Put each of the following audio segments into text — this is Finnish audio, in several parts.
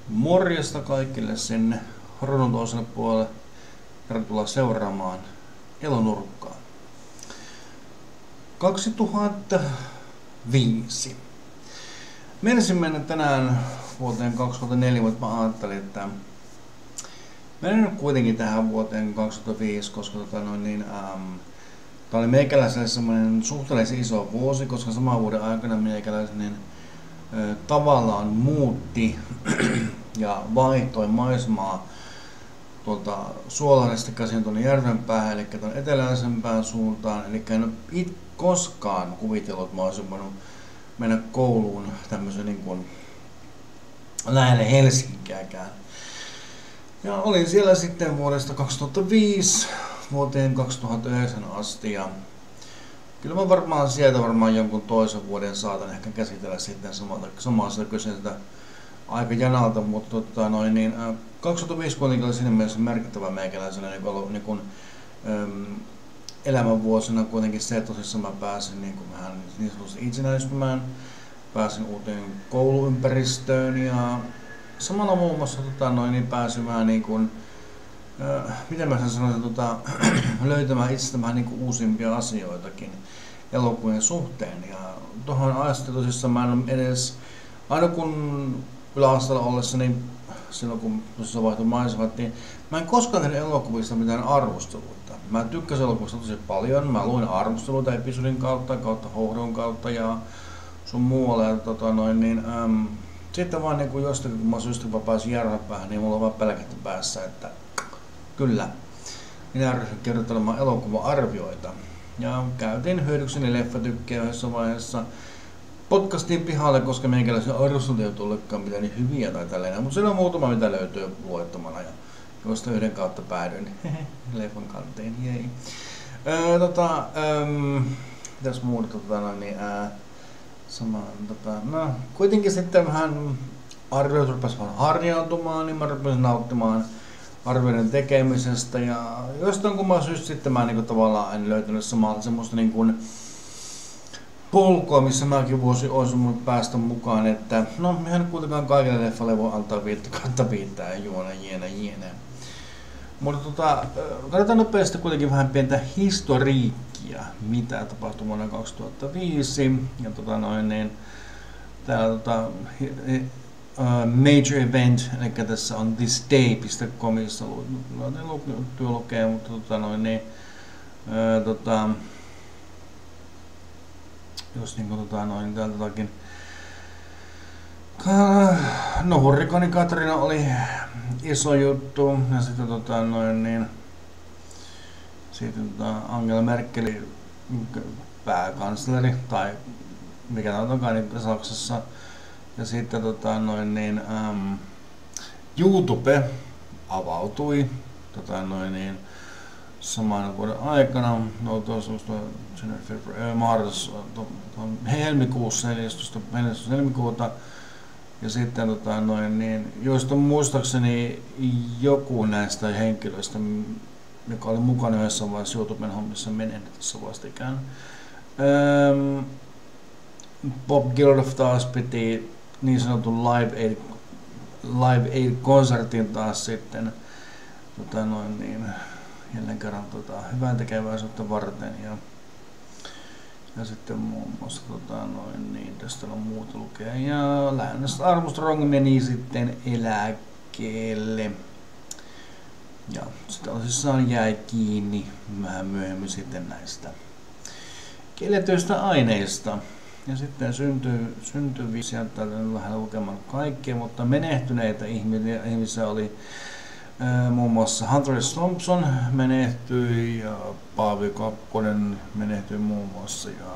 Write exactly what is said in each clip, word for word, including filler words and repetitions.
Morjesta kaikille sinne ruudun toiselle puolelle. Tervetuloa seuraamaan Elonurkkaa. kaksituhattaviisi. Menisin mennä tänään vuoteen kaksituhattaneljä, mutta mä ajattelin, että menen nyt kuitenkin tähän vuoteen kaksituhattaviisi, koska tota noin, niin, ähm, tää oli meikäläiselle semmoinen suhteellisen iso vuosi, koska saman vuoden aikana meikäläisen niin, äh, tavallaan muutti ja vaihtoi maisemaa tuolta Suolahdesta käsin tuonne Järvenpäähän, eli tuonne eteläisempään suuntaan. Eli en ole it koskaan kuvitellut, että mä olisin voinut mennä kouluun tämmöisen niin kuin lähelle Helsinkiäkään. Ja olin siellä sitten vuodesta kaksituhattaviisi vuoteen kaksituhattayhdeksän asti. Ja kyllä mä varmaan sieltä varmaan jonkun toisen vuoden saatan ehkä käsitellä sitten samasta kyseisestä aika janalta, mutta tota, noin, niin, äh, kaksituhattaviisi kuitenkin oli siinä mielessä merkittävä meikäläisellä niin ollut niin kuin, ähm, elämänvuosina kuitenkin se, että tosissaan mä pääsin niin kuin vähän niin sanotusti itsenäistymään, pääsin uuteen kouluympäristöön ja samalla muun muassa tota, noin, niin pääsemään niin kuin, äh, miten mä sen sanoisin, tota, löytämään itsestä vähän niin kuin uusimpia asioitakin elokuvien suhteen. Ja tuohon asti tosissaan mä en ole edes, aina kun yläasteella ollessa, niin silloin kun se vaihtui maisemat, niin mä en koskaan tehnyt elokuvista mitään arvosteluita. Mä tykkäsin elokuvista tosi paljon. Mä luin arvosteluita episodin kautta, kautta hohdon kautta ja sun muualle. Ja, tota, noin, niin, äm, sitten vaan niin jostakin, kun mä syystin pääsin Järvenpäähän, niin mulla on vaan pelkästään päässä, että kyllä, minä ryhdyin kirjoittelemaan elokuva-arvioita. Ja käytiin hyödykseni leffatykkiä yhdessä vaiheessa. Podcastiin pihalle, koska meikäläisen arvostelut ei tullekaan mitään niin hyviä tai tällainen, mutta siellä on muutama mitä löytyy luettomana ja joista yhden kautta päädyin leffan kanteen, jei. Öö, tota, ähm, mitäs muuta tota noin, niin ää, samaan, tota, no kuitenkin sitten vähän arvioit rupesi vähän harjautumaan, niin mä rupesin nauttimaan arvioiden tekemisestä ja jostain kumman syystä sitten mä niin kuin, tavallaan en löytänyt samalla semmoista niin kuin polkua, missä mäkin voisin olisi mun päästä mukaan, että no mehän kuitenkaan kaikille leffalle voi antaa viittä kautta viittää ja juona jiene jiene. Mutta tota, katsotaan nopeasti kuitenkin vähän pientä historiikkia, mitä tapahtui vuonna kaksituhattaviisi. Ja tota noin niin, täällä tota, uh, major event, eli tässä on thisday piste comissa työ lukee, mutta tota noin niin, uh, tota, jos niinku tota noin täältä jotakin. No Hurrikaani Katrina oli iso juttu ja sitten tota noin niin sitten tota Angela Merkel pääkansleri tai mikä tää onkaan niin Saksassa ja sitten tota noin niin äm, YouTube avautui tota noin niin saman vuoden aikana, no tuossa Mars, helmikuussa, neljästoista helmikuuta, ja sitten tota, noin, niin, joista muistaakseni joku näistä henkilöistä, joka oli mukana yhdessä vaiheessa YouTuben hommissa menehnyt tässä vastikään. Ähm, Bob Geldof taas piti niin sanotun Live Aid, Live Aid-konsertin taas sitten tota, noin, niin, jälleen kerran tota, hyvän tekeväisyyttä varten ja, ja sitten muun muassa tota, noin, niin, tästä on muuta lukea ja lähinnä Armstrong meni sitten eläkkeelle ja sitten tosissaan jäi kiinni vähän myöhemmin sitten näistä kielletyistä aineista ja sitten syntyi, syntyi sieltä vähän lukemaan kaikkea, mutta menehtyneitä ihmisiä, ihmisiä oli muun muassa Hunter S. Thompson menehtyi ja Paavi Kakkonen menehtyi muun muassa ja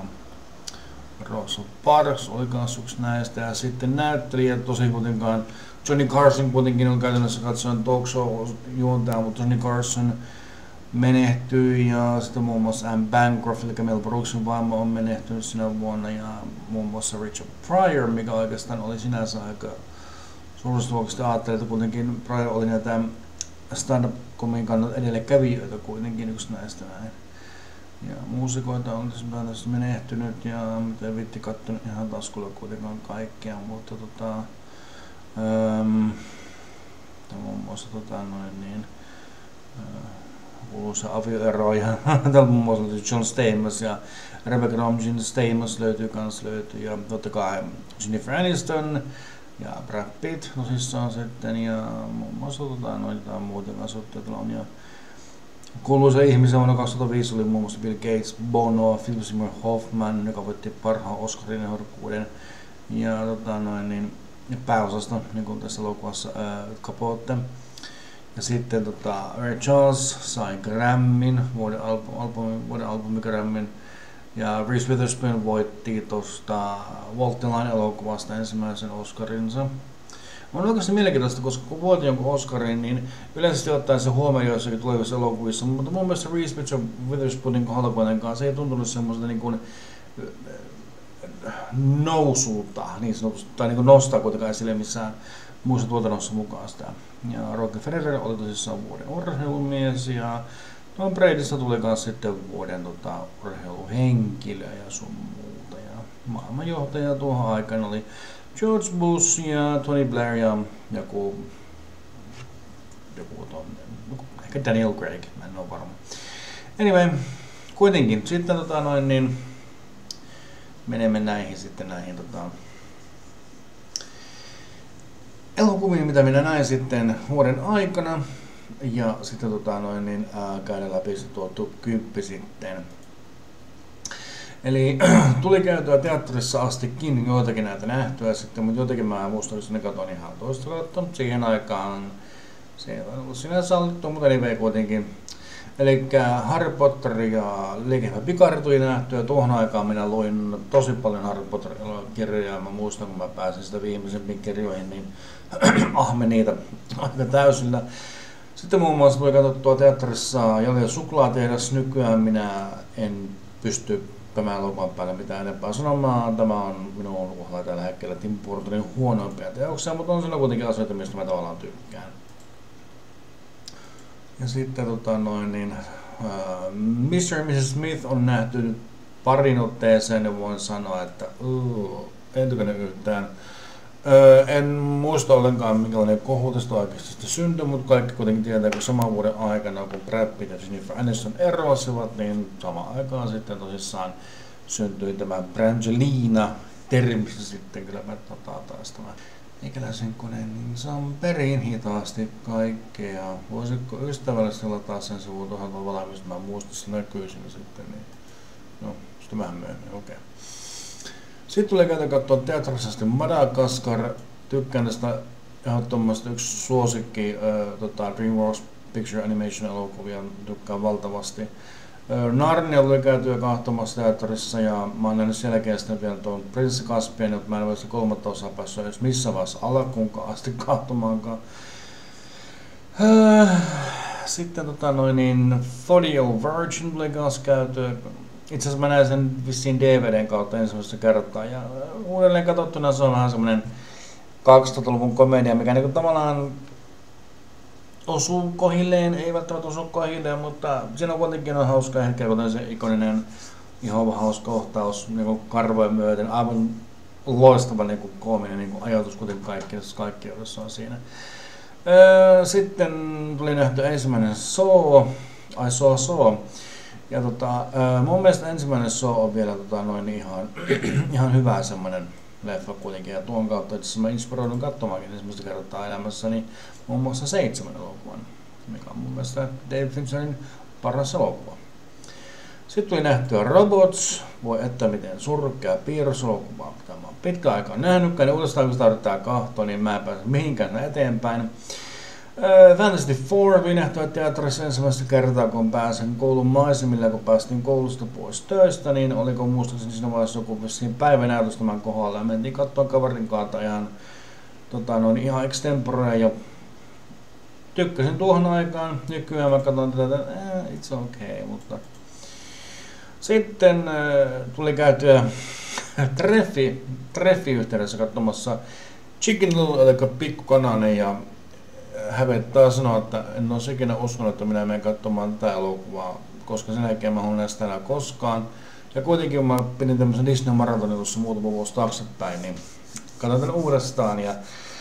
Rosa Parks oli kans yksi näistä ja sitten näyttelijät tosi kuitenkaan Johnny Carson kuitenkin on käytännössä katsoen talk show juontaja, mutta Johnny Carson menehtyi ja sitten muun muassa Anne Bancroft eli Mel Brooksin vaimo on menehtynyt sinä vuonna ja muun muassa Richard Pryor, mikä oikeastaan oli sinänsä aika suuresta luokasta ajattelin, että kuitenkin Pryor oli näitä stand-up-komiikan edelläkävijöitä kuitenkin yksi näistä näin. Ja muusikoita on tässä menehtynyt ja mitä vitti kattonut ihan taskulla kuitenkaan kaikkea, mutta tota, ähm, muun muassa tota, noin, niin, kuuluisa avioero ja täällä muun muassa löytyy John Stamos ja Rebecca Romijn Stamos löytyy kans löytyy ja totta kai Jennifer Aniston ja Brad Pitt tosissaan sitten ja muun muassa tota, noin jotain muuta kasvattajia on ja kuuluisa ihmisen vuonna kaksituhattaviisi oli muun muassa Bill Gates, Bono, Philip Seymour Hoffman, joka voitti parhaan Oscarin ehdokkuuden ja tota, noin, niin, pääosasta niin kuin tässä elokuvassa ää, Capote. Ja sitten tota, Ray Charles sai Grammin, vuoden, album, album, vuoden albumigrammin. Ja Reese Witherspoon voitti tuosta Walk the Line-elokuvasta ensimmäisen Oscarinsa. On oikeasti mielenkiintoista, koska kun voitin jonkun Oscarin, niin yleisesti ottaen se huomioon joissakin tulevissa elokuvissa, mutta mun mielestä Reese Witherspoonin kohdalla kuitenkaan se ei tuntunut semmoista niin kuin nousulta, niin sanotusti, tai niin kuin nostaa kuitenkaan esille missään muissa tuotannossa mukaan sitä. Ja Roger Federer oli tosissaan vuoden urheilumies ja Tom Bradysta tuli myös sitten vuoden tota, urheiluhenkilö ja sun muuta. Ja maailmanjohtaja tuohon aikana oli George Bush ja Tony Blair ja joku, joku ton, ehkä Daniel Craig, mä en ole varma. Anyway, kuitenkin sitten tota noin niin menemme näihin sitten näihin tota elokuviin, mitä minä näin sitten vuoden aikana. Ja sitten tota noin niin ää, käydä läpi se tuo kymppi sitten. Eli tuli käytyä teatterissa astikin joitakin näitä nähtyä sitten, mutta jotenkin mä muistelisin, että ne katon ihan toista kautta. Siihen aikaan se on ollut sinänsä sallittu, mutta anyway kuitenkin. Eli Harry Potter ja Liekehvä Pikari tuli nähtyä. Tuohon aikaan minä luin tosi paljon Harry Potter-kirjoja. Mä muistan, kun mä pääsin sitä viimeisempiin kirjoihin, niin ahme niitä aika täysillä. Sitten muun muassa tuli katsottua teatterissa Jali ja suklaatehdas. Nykyään minä en pysty tämän elokuvan päälle mitään enempää sanomaan. Tämä on minun kohdalla tällä hetkellä Tim Burtonin huonoimpia teoksia, mutta on siinä kuitenkin asioita, mistä mä tavallaan tykkään. Ja sitten tota noin niin, uh, mister ja missus Smith on nähty parin otteeseen ja voin sanoa, että uh, en tykännyt yhtään. Uh, en muista ollenkaan minkälainen kohu tästä oikeasti syntyi, mutta kaikki kuitenkin tietää, kun saman vuoden aikana kun Brad Pitt ja Jennifer Aniston erosivat, niin samaan aikaan sitten tosissaan syntyi tämä Brangelina-termistä sitten kyllä mä tota taas tämä meikäläisen koneen, niin saan perin hitaasti kaikkea. Voisitko ystävällisesti lataa sen sivun tuohon valmiista, mä muistan, se näkyy siinä sitten, niin no, sitten vähän myöhemmin, okei. Okay. Sitten tulee käytä katsoa teatterisesti Madagaskar, tykkään tästä ehdottomasti yksi suosikki, äh, tota, DreamWorks Picture Animation elokuvia, tykkään valtavasti. Äh, Narnia tuli käytyä katsomassa teatterissa ja mä oon nähnyt selkeästi vielä tuon Prinsessi Caspian, mutta mä en ole sitä kolmatta osaa päässyt edes missään vaiheessa alkuunkaan asti katsomaankaan. Äh, sitten tota noin niin, Folio Virgin tuli kanssa käytyä. Itse asiassa mä näin sen vissiin D V D:n kautta ensimmäistä kertaa ja uudelleen katsottuna se on vähän semmonen kaksituhattaluvun komedia, mikä niinku tavallaan osuu kohilleen, ei välttämättä osu kohilleen, mutta siinä on kuitenkin on hauska hetki, kuten se ikoninen ihan hauska kohtaus niinku karvojen myöten, aivan loistava niinku koominen niinku ajatus kuitenkin kaikkeudessa, kaikkeudessa on siinä. Öö, sitten tuli nähty ensimmäinen Saw, I Saw Saw. Ja tota, mun mielestä ensimmäinen Saw on vielä tota, noin ihan, ihan hyvä semmoinen leffa kuitenkin. Ja tuon kautta itse asiassa mä inspiroidun katsomaankin ensimmäistä kertaa elämässäni muun muassa seitsemän elokuvan, mikä on mun mielestä Dave Fincherin paras elokuva. Sitten tuli nähtyä Robots, voi että miten surkea piirroselokuva, mitä mä oon pitkään aikaa nähnytkään, niin uudestaan kun sitä yrittää kahtoa, niin mä en pääse mihinkään eteenpäin. Fantasy Four tuli nähtyä teatterissa ensimmäistä kertaa, kun pääsin koulun maisemille, kun päästiin koulusta pois töistä, niin oliko muistaakseni siinä vaiheessa joku vissiin päivänäytös tämän kohdalla ja mentiin katsoa kaverin kautta ihan, tota, noin, ihan extempore ja tykkäsin tuohon aikaan. Nykyään mä katson tätä, eh, it's okay, mutta sitten äh, tuli käytyä treffi, treffi-yhteydessä katsomassa Chicken Little, eli Pikku Kananen, ja hävettää sanoa, että en ole ikinä uskonut, että minä menen katsomaan tätä elokuvaa, koska sen jälkeen mä haluan näistä enää koskaan. Ja kuitenkin kun mä pidin tämmöisen Disney-maratonin tuossa muutama vuosi taaksepäin, niin katson tämän uudestaan. Ja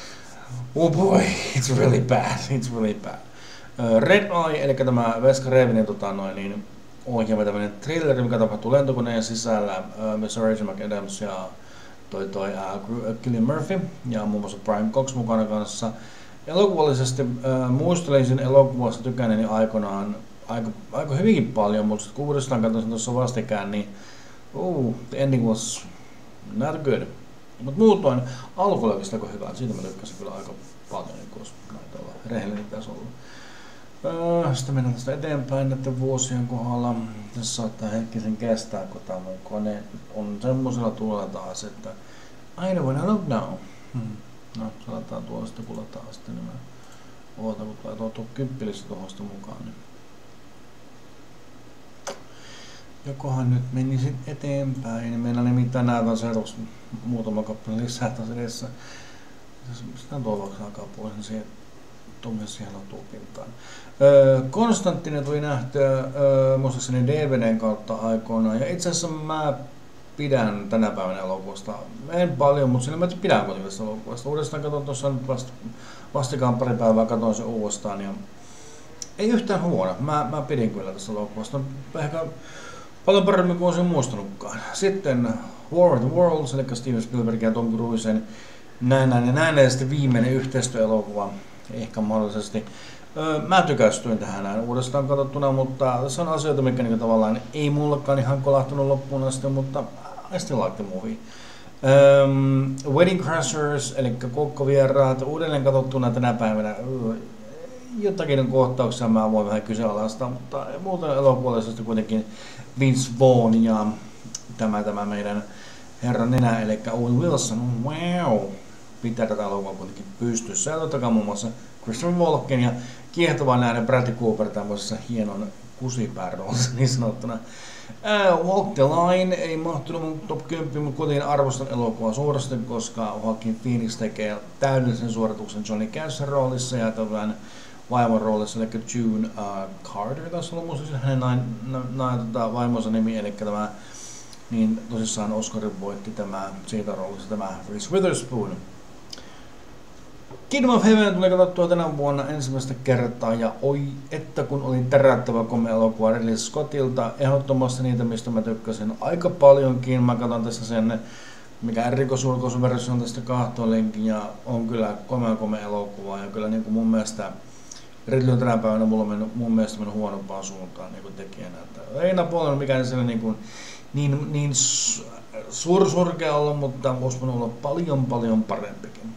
Oh boy, it's really bad, it's really bad. Uh, Red Eye, eli tämä Veska Revinin tota, noin, niin, ohjaama tämmöinen thrilleri, mikä tapahtuu lentokoneen sisällä, uh, missä Rachel McAdams ja toi toi uh, Cillian Murphy ja muun muassa Brian Cox mukana kanssa. Elokuvallisesti uh, muistelin sen elokuvasta tykänneeni aikoinaan aika, aika hyvinkin paljon, mutta sitten kun uudestaan katsoin sen tuossa vastikään, niin oh, the ending was not good. Mutta muutoin alku oli oikeastaan aika hyvä, siitä mä tykkäsin kyllä aika paljon, niin kun näitä olla rehellinen tässä ollut. Öö, sitten mennään tästä eteenpäin näiden vuosien kohdalla. Tässä saattaa hetkisen kestää, kun tämä mun kone on semmoisella tuolla taas, että I don't wanna look now. Hmm. No, se laitetaan tuolla sitten, kun laitetaan sitten, niin mä ootan, kun tulee tuo kyppilistä tuohon mukaan. Niin. Jokohan nyt menisin eteenpäin. Meillä nimittäin näytän seuraavaksi muutama kappale lisää taas edessä. Sitä toivoksi alkaa pois, niin siihen tuommoisen siihen latuu pintaan. Öö, Konstanttinen tuli nähtyä öö, muistaakseni D V D:n kautta aikoinaan. Ja itse asiassa mä pidän tänä päivänä elokuvasta. En paljon, mutta siinä mä pidän kuitenkin tästä elokuvasta. Uudestaan katson tuossa nyt vasta, vastikaan pari päivää, katsoin sen uudestaan. Ja ei yhtään huono. Mä, mä pidin kyllä tästä elokuvasta. Ehkä paljon paremmin kuin olisin muistanutkaan. Sitten War of the Worlds, eli Steven Spielberg ja Tom Cruisen näin ja näin ja sitten viimeinen yhteistyöelokuva, ehkä mahdollisesti. Öö, mä tykästyin tähän näin uudestaan katsottuna, mutta tässä on asioita, mikä niinku tavallaan ei mullekaan ihan kolahtunut loppuun asti, mutta I still like the movie. Öö, Wedding Crashers, eli Kokkovieraat, uudelleen katsottuna tänä päivänä. Öö, jotakin kohtauksia mä voin vähän kyseenalaistaa, mutta muuten elokuvaisesti kuitenkin Vince Vaughn ja tämä, tämä meidän herran nenä, eli Owen Wilson, wow, pitää tätä elokuvaa kuitenkin pystyssä. Ja totta kai muun muassa Christopher Walken ja kiehtovaa nähdä Bradley Cooper tämmöisessä hienon kusipääroolissa niin sanottuna. Uh, Walk the Line ei mahtunut mun top kymmenen, mutta kuitenkin arvostan elokuvaa suuresti, koska Joaquin Phoenix tekee täydellisen suorituksen Johnny Cashin roolissa ja tämän vaimon roolissa, eli June uh, Carter, tässä on muista hänen nain, nain, tota, vaimonsa nimi, eli tämä, niin tosissaan Oscarin voitti tämä siitä roolissa tämä Reese Witherspoon. Kingdom of Heaven tuli katsottua tänä vuonna ensimmäistä kertaa, ja oi, että kun oli täräyttävä komea-elokuva Ridley Scottilta, ehdottomasti niitä, mistä mä tykkäsin aika paljonkin. Mä katson tässä sen, mikä rikosulkoisuversio on tästä kahtolinkin, ja on kyllä komea komea elokuva, ja kyllä niin kuin mun mielestä Ridley on tänä päivänä mulla on mennyt, mun mielestä mennyt huonompaan suuntaan niin kuin tekijänä. Että ei Napoleon mikään siellä niin, kuin, niin, niin sursurkea ollut, mutta olisi voinut olla paljon paljon parempikin.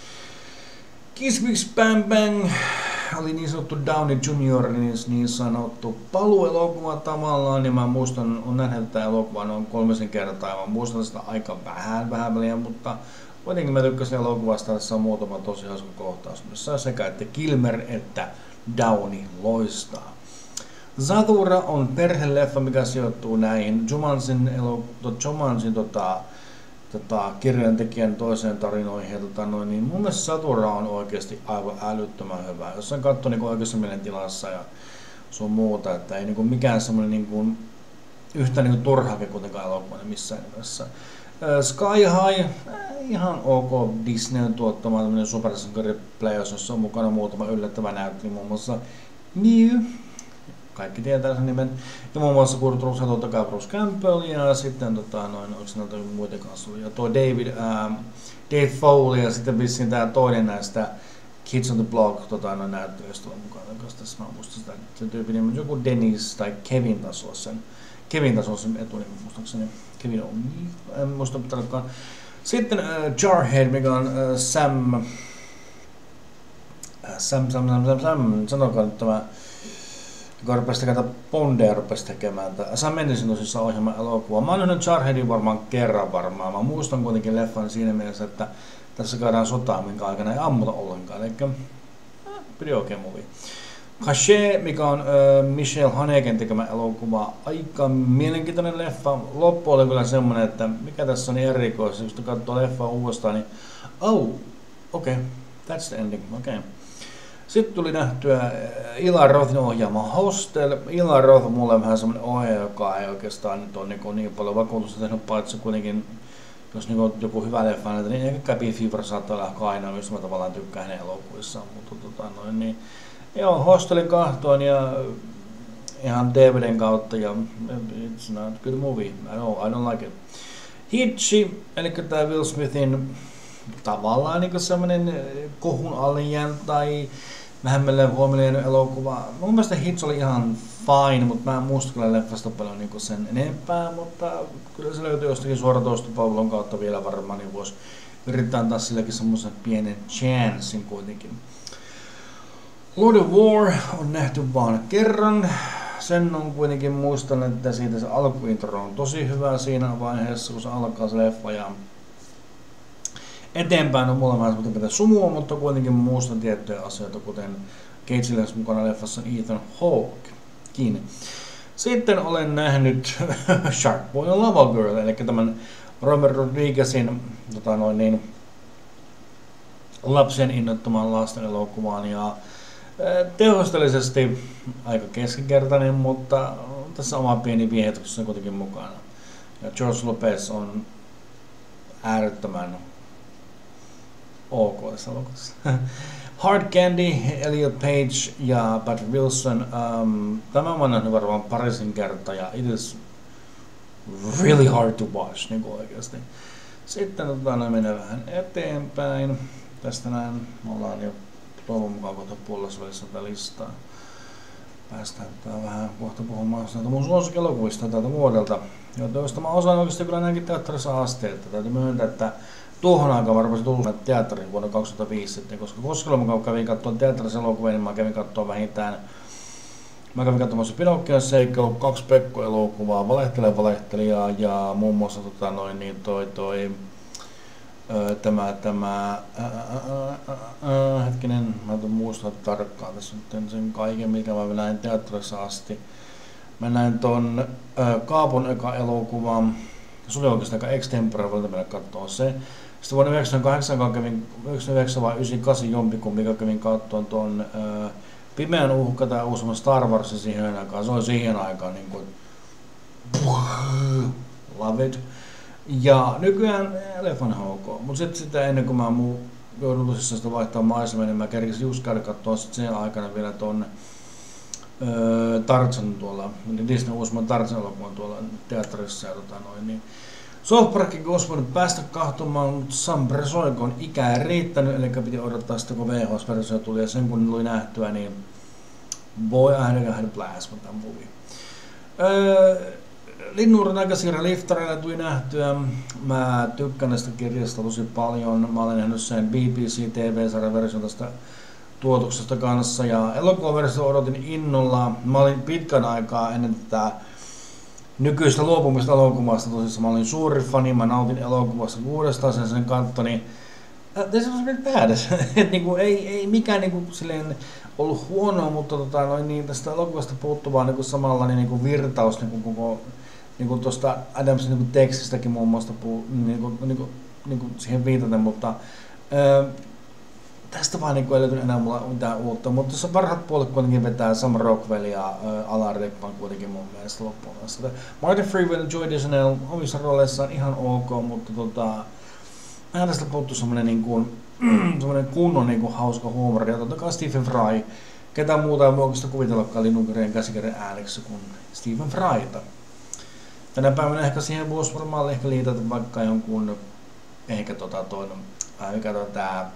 Kiss Kiss Bang Bang oli niin sanottu Downey junior, niin, niin sanottu paluelokuva tavallaan, ja mä muistan, on nähnyt tätä elokuvaa noin kolmisen kertaa, ja mä muistan sitä aika vähän, vähän väliä, mutta kuitenkin mä tykkäsin elokuvasta, tässä on muutama tosi hauska kohtaus, missä sekä että Kilmer että Downey loistaa. Zathura on perheleffa, mikä sijoittuu näihin Jumanjin, elo, Jumanjin tota, tota, kirjantekijän toiseen tarinoihin. Ja, tota, noin, niin mun mielestä Zathura on oikeasti aivan älyttömän hyvä. Jos sen katsoo niin oikeassa mielentilassa ja sun muuta, että ei niin kuin mikään semmoinen niin kuin, yhtä niin kuin turhaakin kuitenkaan elokuva niin missään nimessä. Sky High, ihan ok Disneyn tuottama tämmöinen supersankariplays, jossa on mukana muutama yllättävä näyttely, muun muassa Mew, kaikki tietää sen nimen, ja muun muassa Kurt Russell, totta kai Bruce Campbell, ja sitten tota, noin, onko näitä muita kanssa, ja tuo David, ähm, Dave Foley, ja sitten vissiin tää toinen näistä Kids on the Block tota, noin näyttelyistä on mukana, koska tässä mä muistan sitä, sen tyypin nimi, joku Dennis tai Kevin tasoa sen, Kevin tasoa sen etunimi, muistaakseni. Kevin O'Neill, en muista tarkkaan. Sitten uh, Jarhead, mikä on uh, Sam, uh, Sam, Sam, Sam, Sam, Sam, sanokaa nyt tämä, joka rupesi tekemään Bondia, rupesi tekemään. Sam Mendesin tosissaan ohjelman elokuvaa. Mä oon nähnyt Jarheadin varmaan kerran varmaan. Mä muistan kuitenkin leffan siinä mielessä, että tässä käydään sotaa, minkä aikana ei ammuta ollenkaan. Eli äh, pidi oikein movie. Cachet, mikä on äh, Michelle Haneken tekemä elokuva, aika mielenkiintoinen leffa. Loppu oli kyllä semmonen, että mikä tässä on erikoista, kun katsoo leffaa uudestaan, niin oh, okei, okay, that's the ending, okei. Okay. Sitten tuli nähtyä äh, Eli Rothin ohjaama Hostel. Eli Roth on mulle vähän semmonen ohjaaja, joka ei oikeastaan nyt ole niin, niin paljon vakuutusta tehnyt, paitsi kuitenkin jos niin joku hyvä leffa, niin ehkä Cabin Fever saattaa olla ainoa, jos mä tavallaan tykkään hänen elokuvissaan, mutta tota noin, niin joo, Hostelin kahtoon ja ihan D V D:n kautta ja it's not a good movie, I don't, I don't like it. Hitchi, eli tää Will Smithin tavallaan niin semmoinen kohun alle tai vähemmälle huomioon elokuva. Mun mielestä Hitch oli ihan fine, mutta mä en muista kyllä leffasta paljon niin sen enempää, mutta kyllä se löytyy jostakin suoratoistopalvelun kautta vielä varmaan, niin voisi yrittää antaa silläkin semmoisen pienen chancen kuitenkin. Lord of War on nähty vaan kerran. Sen on kuitenkin muistan, että siitä se alkuintro on tosi hyvä siinä vaiheessa, kun se alkaa se leffa ja eteenpäin on mulla vähän semmoinen sumua, mutta kuitenkin muistan tiettyjä asioita, kuten Cage mukana leffassa Ethan Hawke. Sitten olen nähnyt Shark Boy ja Lava Girl, eli tämän Robert Rodriguezin tota noin niin, lapsen innoittamaan lasten elokuvaan ja tehosteellisesti aika keskinkertainen, mutta tässä oma pieni viehätys on kuitenkin mukana. Ja George Lopez on äärettömän ok tässä elokuvassa. Hard Candy, Elliot Page ja Patrick Wilson. Um, tämä on nähnyt varmaan parisin kertaa ja it is really hard to watch, niin kuin oikeasti. Sitten otetaan mennä vähän eteenpäin. Tästä näin me ollaan jo toivon mukaan kohta puolessa välissä tätä listaa. Päästään tää vähän kohta puhumaan näitä mun suosikkielokuvista tältä vuodelta. Joista mä osaan oikeasti kyllä näinkin teatterissa asti, että täytyy myöntää, että tuohon aikaan varmaan se tuli teatteriin vuonna kaksituhattaviisi sitten, koska koska mä kävin katsoa teatterissa elokuvia, niin mä kävin katsoa vähintään Mä kävin katsomassa Pinokkion seikkailu, kaksi Pekko-elokuvaa, Valehtele valehtelijaa ja muun muassa tota noin niin toi toi öö, tämä tämä ää, ää, ää, hetkinen, mä en muista tarkkaan tässä nyt sen kaiken, mikä mä näin teatterissa asti. Mä näin ton ää, Kaapon eka elokuvan, se oli oikeastaan aika extempore, voin mennä katsoa se. Sitten vuonna yhdeksänkymmentäkahdeksan kävin, yhdeksänkymmentäyhdeksän vai yhdeksänkymmentäkahdeksan jompikumpi, kävin katsoa ton ää, Pimeän uhka tai uusimman Star Warsin siihen aikaan, se oli siihen aikaan niin kuin love it. Ja nykyään leffan ok, mutta sitten sitä ennen kuin mä muu joudun tosissaan sitä vaihtaa maisemia, niin mä kerkisin just käydä katsoa sit sen aikana vielä ton öö, Tarzan tuolla, Disney uusimman Tarzan elokuvan tuolla teatterissa ja tota noin, niin South Parkin olisi voinut päästä kahtomaan, mutta Sam Bresoiko on ikää riittänyt, eli piti odottaa sitä, kun V H S-versio tuli, ja sen kun tuli nähtyä, niin boy, I had a blast with that movie. Öö, Linnuuden aikasirja Liftareilla tuli nähtyä. Mä tykkään tästä kirjasta tosi paljon. Mä olen nähnyt sen B B C T V-sarjan version tästä tuotuksesta kanssa, ja elokuvaversio odotin innolla. Mä olin pitkän aikaa ennen tätä nykyistä luopumista elokuvasta, tosissaan mä olin suuri fani, mä nautin elokuvasta uudestaan sen sen kattoni. This was really bad. Et niinku ei, ei mikään niinku silleen ollut huonoa, mutta tota, noin, niin tästä elokuvasta puuttuu vaan niinku samanlainen niinku virtaus niinku koko niinku tuosta Adamsin niinku tekstistäkin muun muassa puu, niinku, niinku, niinku siihen viitaten, mutta öö, tästä vaan niinku ei löytynyt enää mulla mitään uutta, mutta tässä parhaat puolet kuitenkin vetää Sam Rockwell ja äh, Alan Rickman kuitenkin mun mielestä loppuun asti. Martin Freeman ja Joy Deschanel omissa rooleissaan ihan ok, mutta tota, vähän tästä puuttuu semmonen niinku, semmonen kunnon niinku hauska huumori, ja totta kai Stephen Fry, ketään muuta ei voi oikeastaan kuvitellakaan Linnunkerien käsikirjan ääneksi kuin Stephen Fryta. Tänä päivänä ehkä siihen voisi varmaan ehkä liitätä vaikka jonkun, ehkä tota toinen, äh, mikä on tää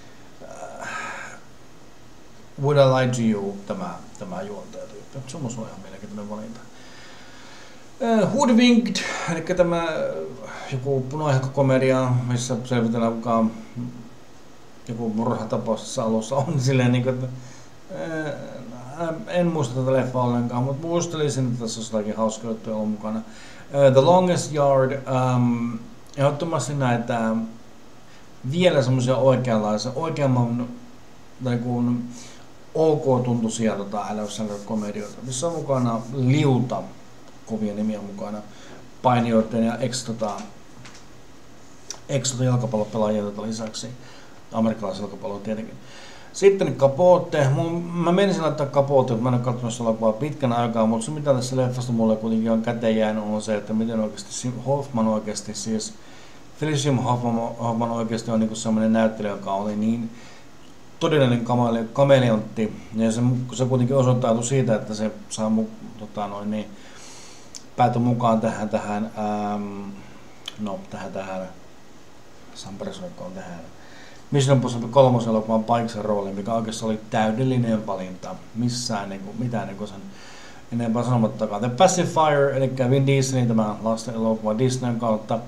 Would I Lie to You, tämä, tämä juontajatyyppi. Se on mun ihan mielenkiintoinen valinta. Uh, Hoodwinked, eli tämä joku punaihkkokomedia, missä selvitellään kuka joku murhatapaus tässä alussa on silleen niin kuin, että uh, en muista tätä leffaa ollenkaan, mutta muistelisin, että tässä olisi jotakin hauskaa juttuja ollut mukana. Uh, The Longest Yard, um, ehdottomasti näitä vielä semmoisia oikeanlaisia, oikeamman tai kun ok tuntuisia tota, Adam Sandler-komedioita, missä on mukana liuta kovia nimiä mukana, painijoiden ja ex-tota, ex-jalkapallopelaajia tota lisäksi, amerikkalaisen jalkapalloa tietenkin. Sitten Capote, mä menisin laittaa Capote, mä en ole katsonut sitä elokuvaa pitkän aikaa, mutta se mitä tässä leffasta mulle kuitenkin on käteen jäänyt on se, että miten oikeasti Hoffman oikeasti siis Felicity Huffman, Huffman oikeasti on niinku sellainen näyttelijä, joka oli niin todellinen kameleontti, ja se, se kuitenkin osoittautui siitä, että se saa mu, tota noin, niin, päätyi mukaan tähän, tähän, ähm, no, tähän, tähän, Samperesoikoon tähän Mission Impossible kolme elokuvan Pikesen rooliin, mikä oikeasti oli täydellinen valinta, missään niinku, mitään niinku sen enempää sanomattakaan. The Pacifier, eli Vin Dieselin tämä lasten elokuva Disneyn kautta,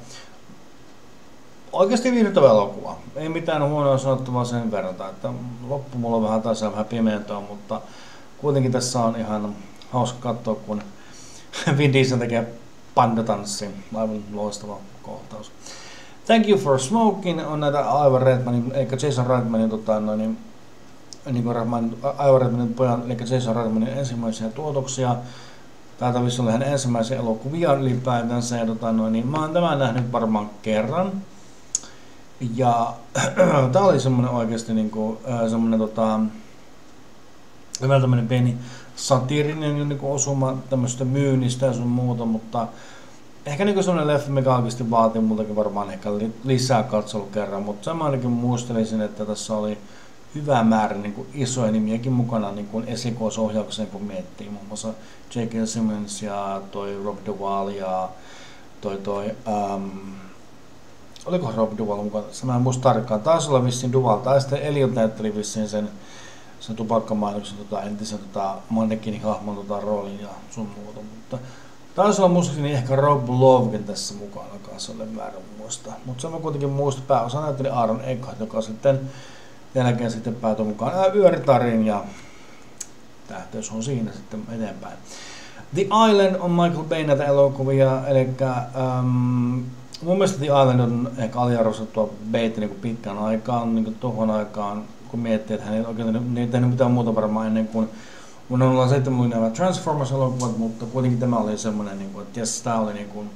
oikeasti viihdyttävä elokuva. Ei mitään huonoa sanottavaa sen verran, että loppu mulla on vähän taas vähän pimeäntöä, mutta kuitenkin tässä on ihan hauska katsoa, kun Vin Diesel tekee pandatanssin. Aivan loistava kohtaus. Thank You for Smoking on näitä Ivan Reitmanin, eli Jason Reitmanin, tota, no, niin, niin kuin Rahman, Ivan Reitmanin pojan, eli Jason Reitmanin ensimmäisiä tuotoksia. Täältä vissi oli hänen ensimmäisiä elokuvia ylipäätänsä. Ja, tota, no, niin, mä oon tämän nähnyt varmaan kerran. Ja tää oli semmonen oikeesti niinku semmonen tota hyvä tämmönen pieni satiirinen niinku osuma tämmöstä myynnistä ja sun muuta, mutta ehkä niinku semmonen leffa, mikä oikeesti vaatii multakin varmaan ehkä lisää katselu kerran, mutta sen mä ainakin muistelisin, että tässä oli hyvä määrä niinku isoja nimiäkin mukana niinku esikoisohjaukseen, kun miettii muun muassa J K. Simmons ja toi Rob Duvall ja toi toi um, oliko Rob Duvall mukana? Mä en muista tarkkaan. Taisi olla vissiin Duvall. Tai sitten Elliot näytteli vissiin sen, sen tupakkamainoksen tota, entisen tota, Mandekinin hahmon tota, roolin ja sun muuta. Mutta taisi olla muistaakseni ehkä Rob Lovekin tässä mukana kanssa, olen väärän muista. Mutta se mä kuitenkin muista pääosa näytteli Aaron Eckhart, joka sitten jälkeen sitten päätyi mukaan ää, Yöritarin ja tähteys on siinä sitten eteenpäin. The Island on Michael Bay näitä elokuvia, eli ähm, mun mielestä The Island on ehkä aliarvostettua Baytä niin pitkään aikaan, niin tuohon aikaan, kun miettii, että hän ei oikein ei tehnyt mitään muuta varmaan ennen kuin mun on seitsemän nämä Transformers-elokuvat, mutta kuitenkin tämä oli semmoinen, niin kuin, että jes, tämä oli niin kuin,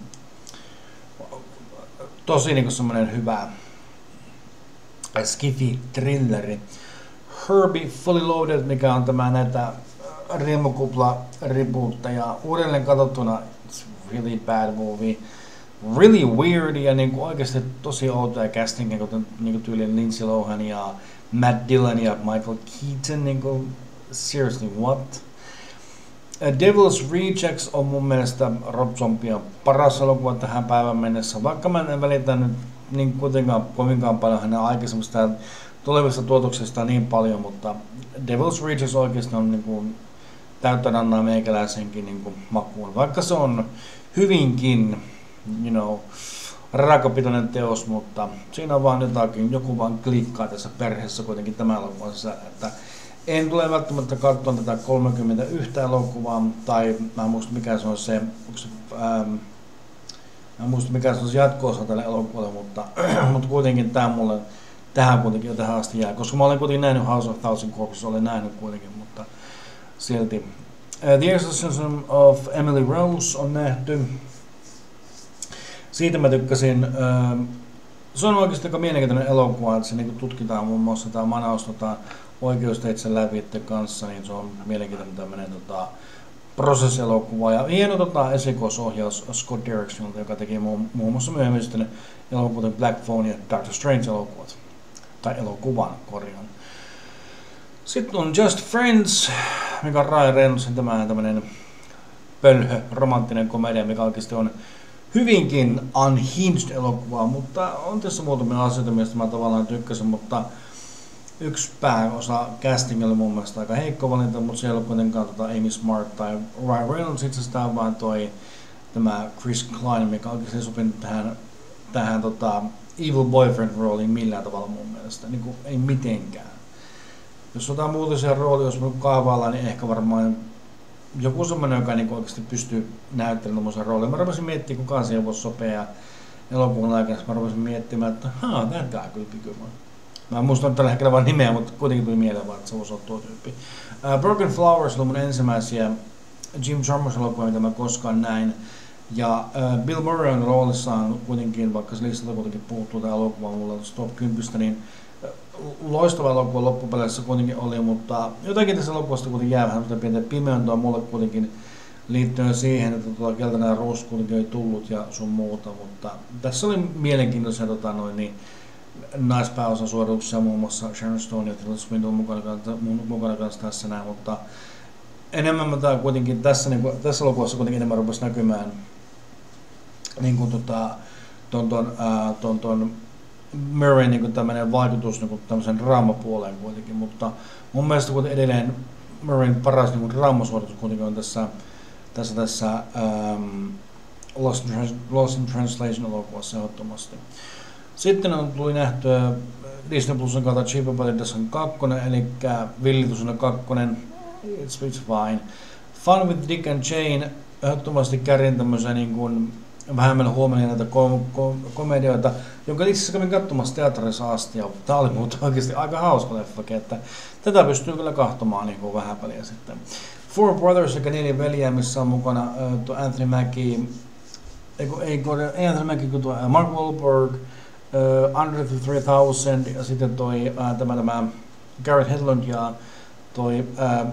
tosi niin kuin semmoinen hyvä skifi-trilleri. Herbie Fully Loaded, mikä on tämä näitä riemukupla-rebootteja uudelleen katsottuna, it's really bad movie. Really weird ja niinku oikeasti tosi outoja castingia, kuten niinku tyyliin Lindsay Lohan ja Matt Dillon ja Michael Keaton, niinku seriously what? A Devil's Rejects on mun mielestä Rob Zombian paras elokuva tähän päivän mennessä, vaikka mä en välitä nyt niin kuitenkaan kovinkaan paljon hänen aikaisemmista tulevista tuotoksista niin paljon, mutta Devil's Rejects oikeasti on niinku täyttä rannaa meikäläisenkin niinku makuun, vaikka se on hyvinkin you know, raakapitoinen teos, mutta siinä on vaan jotakin, joku vaan klikkaa tässä perheessä kuitenkin tämän elokuvan sisällä, että en tule välttämättä katsoa tätä kolmekymmentäyksi elokuvaa, tai mä en muista mikä se on se, se ähm, mä en muista mikä se on se jatko-osa tälle elokuvalle, mutta, mutta kuitenkin tää mulle, tähän kuitenkin jo tähän asti jää, koska mä olen kuitenkin nähnyt House of Thousand Corpses, olen nähnyt kuitenkin, mutta silti. Uh, The Exorcism of Emily Rose on nähty. Siitä mä tykkäsin. Se on oikeasti aika mielenkiintoinen elokuva, että se niin tutkitaan muun muassa tämä manaus tota, oikeusteitsen läpi kanssa, niin se on mielenkiintoinen tämmöinen tota, prosessielokuva. Ja hieno tota, esikoisohjaus Scott Derrickson, joka teki muun, muun muassa myöhemmin sitten elokuvat Black Phone ja Doctor Strange elokuvat. Tai elokuvan korjaan. Sitten on Just Friends, mikä on Ryan Reynoldsin tämä tämmöinen pölhö, romanttinen komedia, mikä oikeasti on hyvinkin unhinged elokuva, mutta on tässä muutamia asioita, mistä mä tavallaan tykkäsin, mutta yksi pääosa casting oli mun mielestä aika heikko valinta, mutta siellä on kuitenkaan tota Amy Smart tai Ryan Reynolds itsestään, vaan toi tämä Chris Klein, mikä oikeasti sopinut tähän, tähän tota Evil Boyfriend-rooliin millään tavalla mun mielestä, niin kuin ei mitenkään. Jos jotain muuta siihen rooliin, jos me kaavaillaan, niin ehkä varmaan joku semmoinen, joka niin oikeasti pystyy näyttelemään tommoisen roolin. Mä rupesin miettimään, kuka siihen voisi sopea elokuvan aikana. Mä rupesin miettimään, että haa, that guy could be good one. Mä en muista tällä hetkellä vaan nimeä, mutta kuitenkin tuli mieleen vaan, että se voisi olla tuo tyyppi. Uh, Broken Flowers oli mun ensimmäisiä Jim Jarmusch-elokuvia, mitä mä koskaan näin. Ja uh, Bill Murray on roolissaan kuitenkin, vaikka se listalta kuitenkin puuttuu tämä elokuva mulla top kymmenen, niin loistava elokuva loppupeleissä kuitenkin oli, mutta jotenkin tässä elokuvasta kuitenkin jää vähän pientä pimeäntöä mulle kuitenkin liittyen siihen, että tuo keltainen ruusu kuitenkin ei tullut ja sun muuta, mutta tässä oli mielenkiintoisia tota, noin, niin, naispääosan suorituksia, muun muassa Sharon Stone ja Tilda Swinton mukana, mukana kanssa tässä näin, mutta enemmän mä tää kuitenkin tässä, niin kuin, tässä elokuvassa kuitenkin enemmän rupesi näkymään niin kuin, tota, ton, ton, ää, ton, ton Murray niin tämmöinen vaikutus niin tämmöisen draamapuoleen kuitenkin, mutta mun mielestä kuitenkin edelleen Murrayn paras niin draamasuoritus kuitenkin on tässä, tässä, tässä ähm, Lost, in Lost in Translation elokuvassa ehdottomasti. Sitten on tuli nähtyä Disney Plusin kautta Cheaper But It Doesn't kakkonen, eli Villitusena kakkonen, it's, it's fine. Fun with Dick and Jane, ehdottomasti kärjen tämmöisen niin kuin vähemmän huomioon näitä kom- kom- komedioita, jonka itse asiassa kävin katsomassa teatterissa asti, ja tää oli muuten oikeasti aika hauska leffakin, että tätä pystyy kyllä kahtomaan niin kuin vähän väliä sitten. Four Brothers, eli neljä veljeä, missä on mukana äh, tuo Anthony Mackie, ei, ei, ei Anthony Mackie, kun tuo äh, Mark Wahlberg, uh, Under the three thousand, ja sitten toi äh, tämä, tämä Garrett Hedlund ja toi, äh,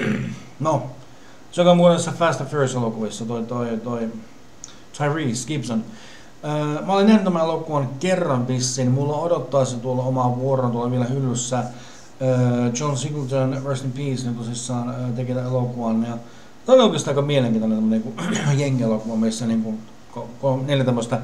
no, se on muodossa Fast and Furious-elokuvissa, toi, toi, toi Tyrese Gibson. Uh, mä olin nähnyt tämän elokuvan kerran vissiin, mulla odottaa se tuolla omaa vuoron tuolla vielä hyllyssä. Uh, John Singleton, Rest in Peace, niin tosissaan uh, teki tämän elokuvan. Ja tämä oli oikeastaan aika mielenkiintoinen niin jengi-elokuva, missä niin kuin, ko, ko, neljä tämmöistä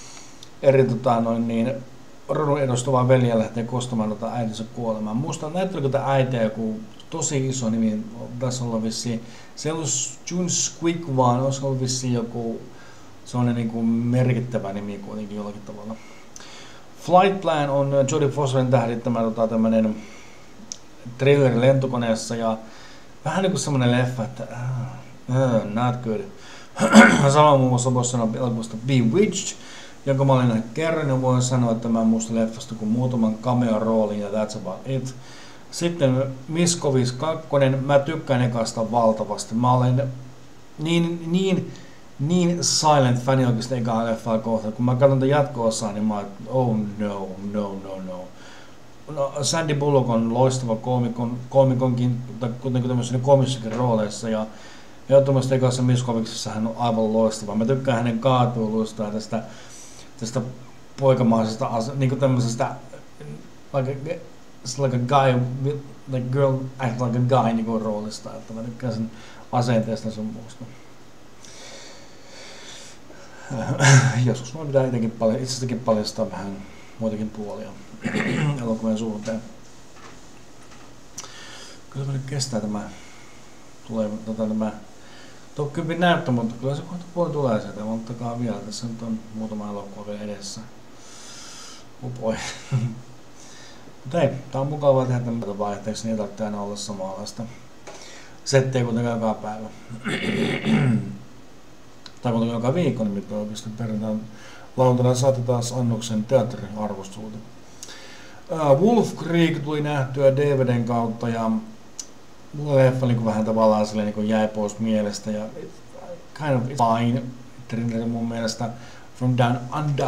eri tota, noin, niin, rodun edustavaa veljeä lähtee kostamaan tota äitinsä kuolemaan. Muistan, näyttelikö tämä äiti joku tosi iso nimi, tässä olla vissiin. Se ei ollut June Squick, vaan olisiko ollut vissiin joku sellainen niin kuin merkittävä nimi kuitenkin jollakin tavalla. Flight Plan on Jodie Fosterin tähdittämä tota, tämmöinen thriller lentokoneessa ja vähän niin kuin semmoinen leffa, että uh, not good. Sama muun muassa voisi sanoa elokuvasta Bewitched, jonka mä olin nähnyt kerran ja voin sanoa, että mä en muista leffasta kuin muutaman cameo-roolin ja that's about it. Sitten Miskovis kakkonen, mä tykkään ekasta valtavasti. Mä olen niin, niin niin silent fani oikeasti ekaa leffaa kohta. Kun mä katson tätä jatko-osaa, niin mä oon, oh no, no, no, no. No, Sandy Bullock on loistava koomikon, koomikonkin, tai kuitenkin tämmöisissä komissakin rooleissa, ja ehdottomasti ekassa Miskoviksessa hän on aivan loistava. Mä tykkään hänen kaatuiluistaan tästä, tästä poikamaisesta, niin kuin tämmöisestä, like a, like a guy, like girl act like a guy niin kuin roolista, että mä tykkään sen asenteesta sun muusta. Joskus minun pitää itsekin paljon, itsestäkin paljastaa vähän muitakin puolia elokuvien suhteen. Kyllä se nyt kestää tämä, tulee tota, tämä Top kymmenen näyttö, mutta kyllä se kohta puoli tulee sieltä, montakaan vielä. Tässä nyt on muutama elokuva vielä edessä. Upoi. Mutta ei, tää on mukavaa tehdä tämmöitä vaihteeksi, niin ei tarvitse aina olla samanlaista settiä kuitenkaan joka päivä. Tai kuitenkin joka viikko, nimittäin oikeasti perjantain lauantaina saatte taas annoksen teatteriarvostelulta. Uh, Wolf Creek tuli nähtyä D V D:n kautta ja mulla leffa niin vähän tavallaan silleen, niin jäi pois mielestä ja kind of fine, Trinity mun mielestä From Down Under.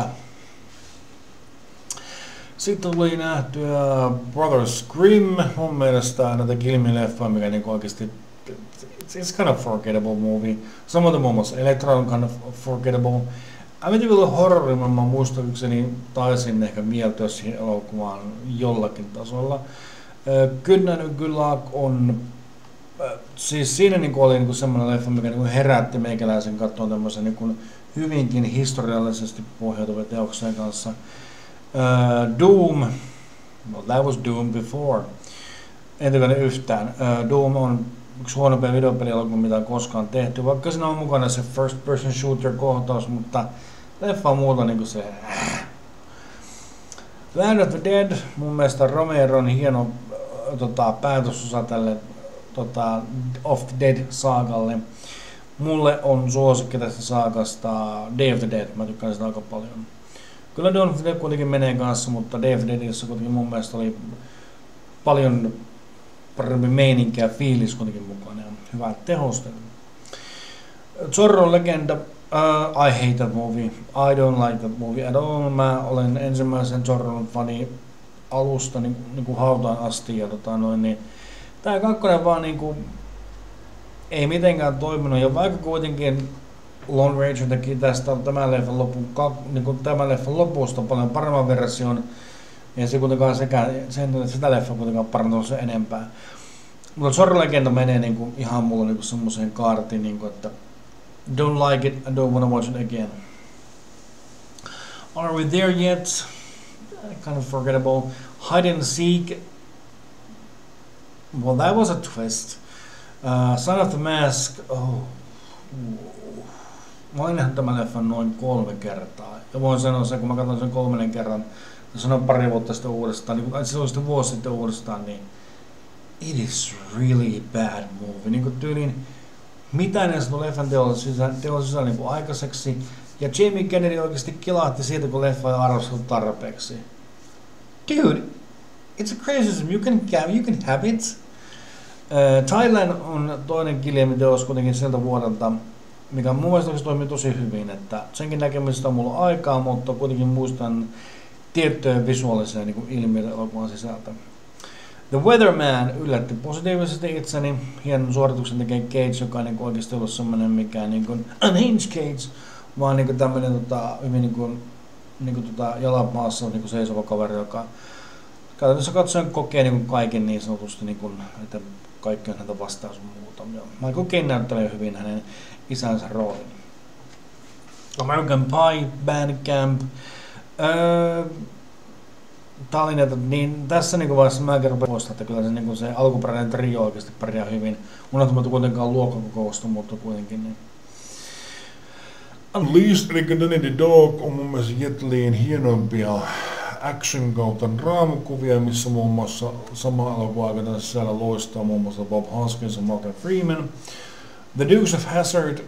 Sitten tuli nähtyä Brothers Grimm, mun mielestä näitä Gilmi-leffa, mikä niin oikeasti it's kind of forgettable movie. Samoin muun muassa Electra on kind of forgettable. Amityville Horror, mä muistaakseni taisin ehkä mieltyä siihen elokuvaan jollakin tasolla. Kynnäny Gulag on, siis siinä niinku oli niinku semmoinen leffa, mikä niinku herätti meikäläisen katsomaan tämmöisen niinku hyvinkin historiallisesti pohjautuvia teoksia kanssa. Uh, Doom, well that was Doom before. En tykännyt yhtään. Uh, Doom on yksi huonompia videopelielokuva, mitä on koskaan tehty, vaikka siinä on mukana se first person shooter kohtaus, mutta leffa on muuta niinku se äh. Land of the Dead, mun mielestä Romeron hieno äh, tota, päätösosa tälle tota, Of the Dead saagalle. Mulle on suosikki tästä saagasta Day of the Dead, mä tykkään sitä aika paljon. Kyllä Dawn of the Dead kuitenkin menee kanssa, mutta Day of the Deadissä kuitenkin mun mielestä oli paljon paremmin meininkiä ja fiilis kuitenkin mukana ja hyvää tehostelu. Zorron legenda, uh, I hate that movie, I don't like that movie at all. Mä olen ensimmäisen Zorron fani alusta niin, niin kuin hautaan asti ja tota noin, niin tää kakkonen vaan niinku ei mitenkään toiminut, ja vaikka kuitenkin Lone Ranger teki tästä tämän leffan, lopun, niin kuin tämän leffan lopusta paljon paremman version, ja se kuitenkaan sekä, sen, sitä leffaa kuitenkaan parantunut se enempää. Mutta Zorro-legenda menee niin kuin, ihan mulla niin semmoiseen kaartiin, niin kuin, että don't like it, I don't wanna watch it again. Are we there yet? Kind of forgettable. Hide and Seek. Well, that was a twist. Uh, Son of the Mask. Oh. Mä oon nähnyt tämän leffan noin kolme kertaa. Ja voin sanoa sen, kun mä katson sen kolmannen kerran, ja sanon pari vuotta sitten uudestaan, niin kun se oli sitten vuosi sitten uudestaan, niin it is really bad movie. Niin kuin tyyliin, mitä ne sanoi leffan teon sisällä niin aikaiseksi. Ja Jamie Kennedy oikeasti kilahti siitä, kun leffa ei arvosteltu tarpeeksi. Dude, it's a criticism. You can, you can have it. Uh, Thailand on toinen Guillermo-teos kuitenkin sieltä vuodelta, mikä mun mielestä toimii tosi hyvin. Että senkin näkemistä on mulla aikaa, mutta kuitenkin muistan tiettyjä visuaalisia niin kuin ilmiöitä elokuvan sisältä. The Weatherman yllätti positiivisesti itseni. Hienon suorituksen tekee Cage, joka on niin oikeasti ollut semmoinen mikään niin kuin unhinged Cage, vaan niin kuin tämmöinen tota, hyvin niin kuin, niin kuin tota, jalat maassa niin kuin seisova kaveri, joka käytännössä katsoen kokee niin kuin kaiken niin sanotusti, niin kuin, että kaikki on häntä vastaan sun muuta. Michael Caine näyttelee hyvin hänen isänsä roolin. American Pie, Bandcamp. Öö, Tää oli näitä, niin tässä niin vaiheessa mä kerron poistaa, että kyllä se, niin se alkuperäinen trio oikeasti pärjää hyvin. Unohtamatta kuitenkaan luokkakokousta, mutta kuitenkin niin. Unleashed, eli Danny the Dog, on mun mielestä Jet Leen hienoimpia action kautta draamukuvia, missä muun muassa sama elokuva aikana sisällä loistaa muun muassa Bob Hoskins ja Morgan Freeman. The Dukes of Hazzard.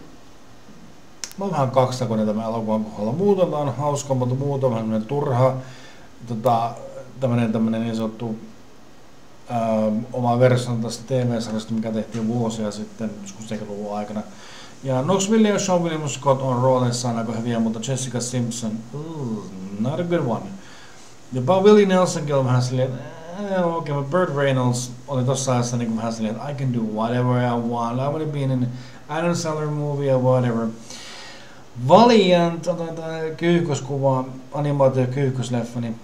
Mä oon vähän kaksitakoinen tämän elokuvan kohdalla. Muuten on hauska, mutta muuten on vähän turha. Tota, tämmönen, tämmönen niin sanottu ää, oma versio tästä T V-sarjasta, mikä tehtiin vuosia sitten, kuusikymmentäluvun aikana. Ja Knox Williams ja Sean William Scott on roolissaan aika hyviä, mutta Jessica Simpson, ooh, not a good one. Ja Bob Willie Nelsonkin on vähän silleen, eh, okei, okay, Burt Reynolds oli tossa ajassa niin vähän silleen, että I can do whatever I want, I want to be in an Adam Sandler movie or whatever. Valiant, otan tää kyyhkyskuva, animaatio kyyhkysleffa, niin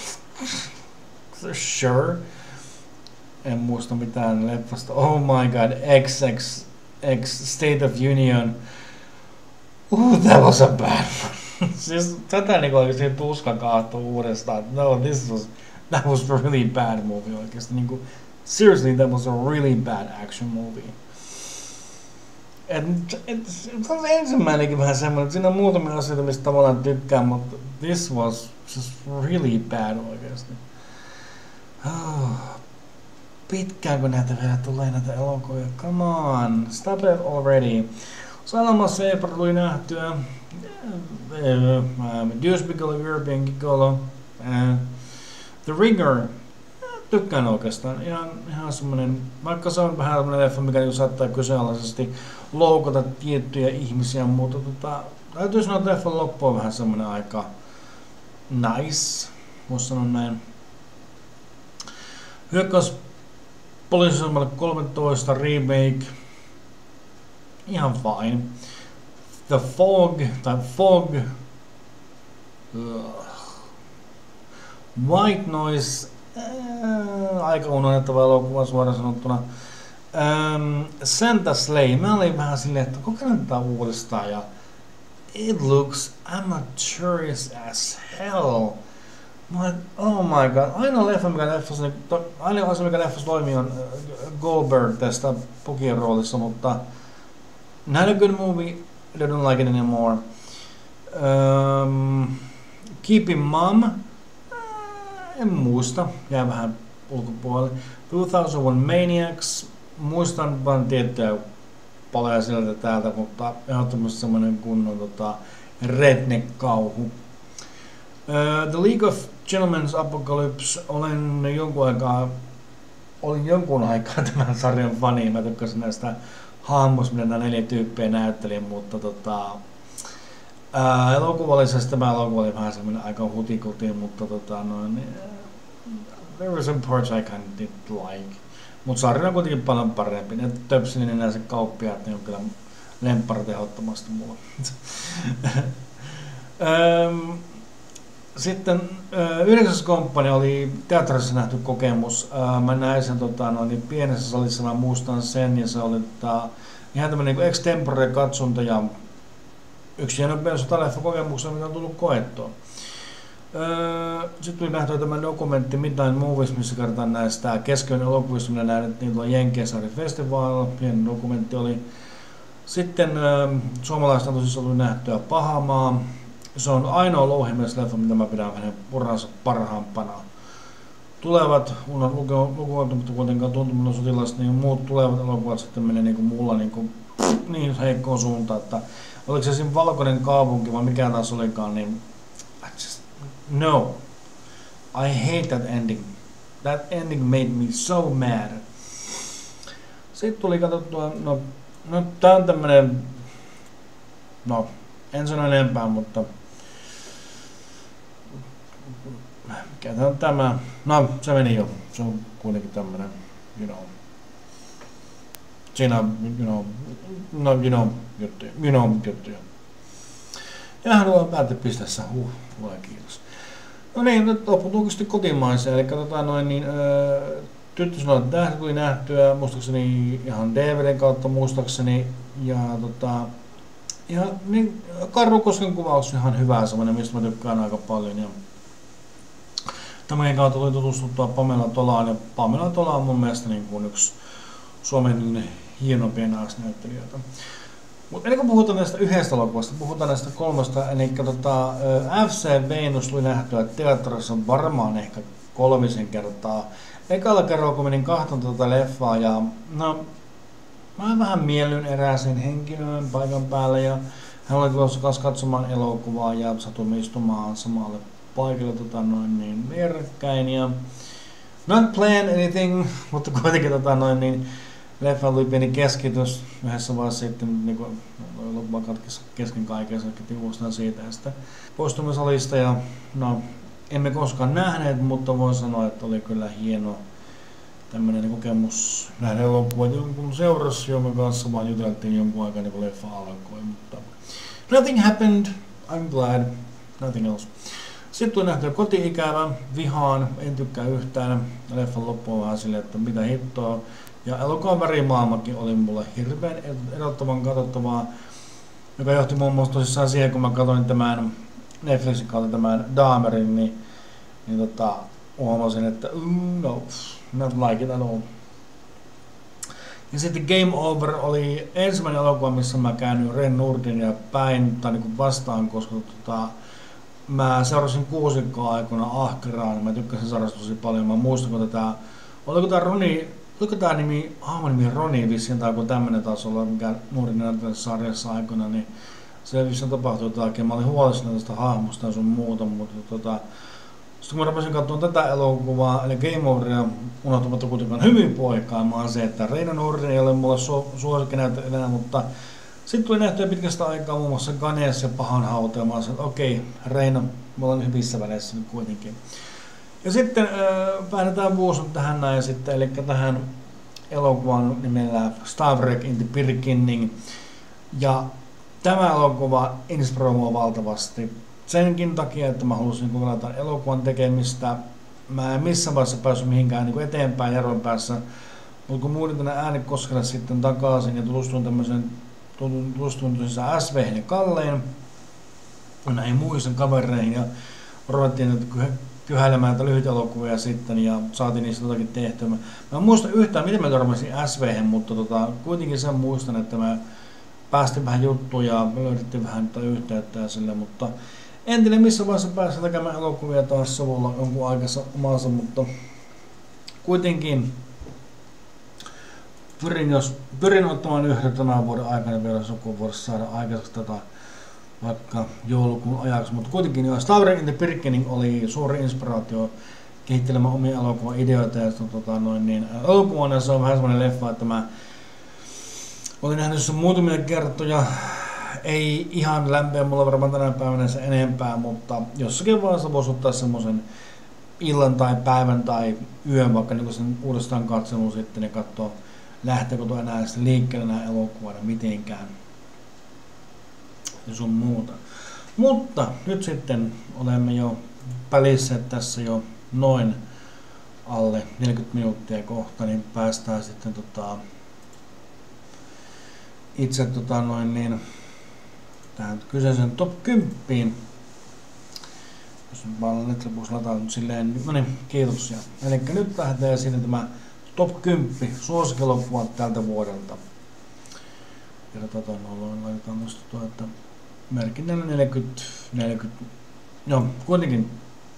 sure. En muista mitään leffasta. Oh my god, X X X State of Union. Ooh, that was a bad one. Siis tätä niinku oikeesti tuska kaahtuu uudestaan. No, this was, that was a really bad movie oikeesti. Niinku, seriously, that was a really bad action movie. Et, et, se on ensimmäinenkin vähän semmoinen, että siinä on muutamia asioita, mistä tavallaan tykkään, mutta this was just really bad oikeesti. Oh, pitkään kun näitä vielä tulee näitä elokuvia, come on, stop it already. Salama Seipar tuli nähtyä, Deuce Bigelow, European Gigolo, The Ringer. Tykkään oikeastaan. Ihan, ihan semmonen, vaikka se on vähän semmonen leffa, mikä niin saattaa kyseenalaisesti loukata tiettyjä ihmisiä, mutta tota, täytyy sanoa, että leffan loppu on vähän semmonen aika nice, vois sanoa näin. Hyökkäys poliisiasemalle kolmetoista remake, ihan fine. The Fog, tai Fog, Ugh. White Noise, Äh, aika unohdettava elokuva suoraan sanottuna. Ähm, Santa Slay, mä olin vähän silleen, että kokeillaan tätä uudestaan ja it looks amateurish as hell. Mä olin, oh my god, ainoa leffa mikä leffassa, ainoa asia mikä leffassa toimii on Goldberg tästä Pukien roolissa, mutta not a good movie, I don't like it anymore. Ähm, Keeping Mum. En muista, jää vähän ulkopuolelle. kaksituhattayksi Maniacs, muistan vaan tiettyjä paloja sieltä täältä, mutta ehdottomasti semmoinen kunnon tota, redneck-kauhu. Uh, The League of Gentlemen's Apocalypse, olen jonkun aikaa, olin jonkun aikaa tämän sarjan fani, mä tykkäsin näistä hahmoista, mitä nämä neljä tyyppiä näytteli, mutta tota, Uh, elokuvallisesti tämä elokuva oli vähän semmoinen aika hutikuti, mutta tota noin, uh, there were some parts I kind of didn't like. Mutta sarja on kuitenkin paljon parempi. Ne Töpselin enää se kauppiaat, ne on kyllä lempparit ehdottomasti mulla. Sitten Yhdeksäs komppania oli teatterissa nähty kokemus. Mä näin sen tota, no, niin pienessä salissa, mä muistan sen, ja se oli tota, ihan tämmöinen niin extempore katsonta ja yksi hienompia sotaleffa-kokemuksia, mitä on tullut koettua. Sitten tuli nähtyä tämä dokumentti Midnight Movies, missä kertaan näistä keskeinen elokuvista, minä näytettiin tuolla Jenkeisaari festivaalilla. Hieno dokumentti oli. Sitten suomalaista on tosissaan tullut nähtyä Pahamaa. Se on ainoa louhimiesleffa, mitä mä pidän hänen uransa parhaampana. Tulevat, mun on lukuottamatta kuitenkaan tuntuminen sotilasta, niin muut tulevat elokuvat sitten menee niin kuin mulla niin, kuin, niin heikkoon suuntaan, että oliko se siinä Valkoinen kaupunki vai mikä taas olikaan, niin just, no, I hate that ending. That ending made me so mad. Sitten tuli katsottua, no, no tää on tämmönen, no, en sano enempää, mutta mikä tää on tämä? No, se meni jo. Se on kuitenkin tämmönen, you know. Siinä on, you know, no, you know, juttuja, you know, juttuja. Ja hän on päätepisteessä, huh, tulee kiitos. No niin, nyt lopputuukin sitten kotimaiseen, eli tota noin niin, öö, Tyttö sanoi, että tähän tuli nähtyä, muistaakseni ihan D V D:n kautta muistaakseni, ja tota, ja niin, Karru Kosken kuvaus on ihan hyvä semmoinen, mistä mä tykkään aika paljon. Ja tämänkin kautta tuli tutustuttua Pamela Tolaan, ja Pamela Tola on mun mielestä niin kuin yksi Suomen hienompia naisnäyttelijöitä. Mutta ennen kuin puhutaan näistä yhdestä elokuvasta, puhutaan näistä kolmesta, eli tota, F C Venus tuli nähtyä teatterissa varmaan ehkä kolmisen kertaa. Ekalla kerralla kun menin kahton tätä leffaa, ja no, mä vähän miellyn erääseen henkilöön paikan päällä, ja hän oli tulossa kanssa katsomaan elokuvaa ja satuimme istumaan samalle paikalle tota, noin niin vierekkäin, ja not plan anything, mutta kuitenkin tota, noin niin leffa oli pieni keskitys yhdessä vaiheessa sitten, niin kuin elokuva katkesi kesken kaiken, sakittiin uudestaan siitä, ja sitten poistumme salista, ja no, emme koskaan nähneet, mutta voin sanoa, että oli kyllä hieno tämmöinen kokemus nähdä elokuvan jonkun seurassa, jonka kanssa vaan juteltiin jonkun aikaa niin kuin leffa alkoi, mutta nothing happened, I'm glad, nothing else. Sitten tuli nähtyä Koti-ikävä, vihaan, en tykkää yhtään, leffan loppu on vähän silleen, että mitä hittoa, ja elokuvan värimaailmakin oli mulle hirveän erottavan katsottavaa, joka johti muun muassa tosissaan siihen, kun mä katsoin tämän Netflixin kautta tämän Dahmerin, niin, niin tota, huomasin, että mm, no, not like it at all. Ja sitten Game Over oli ensimmäinen elokuva, missä mä käännyin Ren Nordin ja päin tai niin vastaan, koska tota, mä seurasin kuusikkoa aikana ahkeraan, niin mä tykkäsin sarjasta tosi paljon. Mä muistan, kun tätä, oliko tää Roni, oliko tää nimi, hahmon nimi Roni vissiin, tai kun tämmönen taas olla, mikä Nordin näyttävässä sarjassa aikana, niin se vissiin tapahtui jotakin. Mä olin huolissani tästä hahmosta ja sun muuta, mutta tota, sitten kun mä rupesin katsomaan tätä elokuvaa, eli Game Overia, unohtumatta kuitenkaan hyvin poikaamaan se, että Reino Nordin ei ole mulle su- suosikkinäyttelijänä, mutta sitten tuli nähtyä pitkästä aikaa muun muassa Ganees ja Pahan hauta, ja mä sanoin, että okei, Reino, me ollaan hyvissä väleissä nyt kuitenkin. Ja sitten äh, päädytään vuosun tähän näin sitten, eli tähän elokuvan nimellä Stavrek in the Beginning. Ja tämä elokuva inspiroi mua valtavasti. Senkin takia, että mä halusin kokeilla elokuvan tekemistä. Mä en missään vaiheessa päässyt mihinkään niin kuin eteenpäin järven päässä. Mutta kun muutin tänne Äänekoskelle sitten takaisin ja tutustuin tämmöisen tutustuin tosissaan S V:hen ja Kalleen näihin muihin kavereihin ja ruvettiin nyt kyhäilemään näitä lyhyitä elokuvia sitten ja saatiin niistä jotakin tehtyä. Mä en muista yhtään, miten mä törmäsin S V:hen, mutta tota, kuitenkin sen muistan, että mä päästiin vähän juttuja ja löydettiin vähän yhteyttä ja sille, mutta en tiedä missä vaiheessa pääsin tekemään elokuvia taas Savolla jonkun aikansa omansa, mutta kuitenkin pyrin, jos, pyrin ottamaan yhden tämän vuoden aikana vielä, jos joku voisi saada aikaiseksi tätä vaikka joulukuun ajaksi, mutta kuitenkin jo Stavrek in the Beginning oli suuri inspiraatio kehittelemään omia elokuvan ideoita ja tota, noin, niin, elokuvana se on vähän semmoinen leffa, että mä olin nähnyt sen muutamia kertoja, ei ihan lämpeä mulla varmaan tänä päivänä se enempää, mutta jossakin vaiheessa voisi ottaa semmoisen illan tai päivän tai yön vaikka niin sen uudestaan katselun sitten ja katsoo, lähteekö tuo enää sitten liikkeelle nämä elokuvat mitenkään ja sun muuta. Mutta nyt sitten olemme jo pälisseet tässä jo noin alle neljäkymmentä minuuttia kohta, niin päästään sitten tota, itse tota, noin niin, tähän kyseisen top kymmenen. Jos nyt vaan Netflix latautunut silleen, no niin, kiitoksia. Eli nyt lähdetään sinne tämä top kymmenen suosikielokuvat tältä vuodelta. Ja tota, no, laitetaan tuosta tuo, että merkinnällä neljäkymmentä, neljäkymmentä, joo, kuitenkin.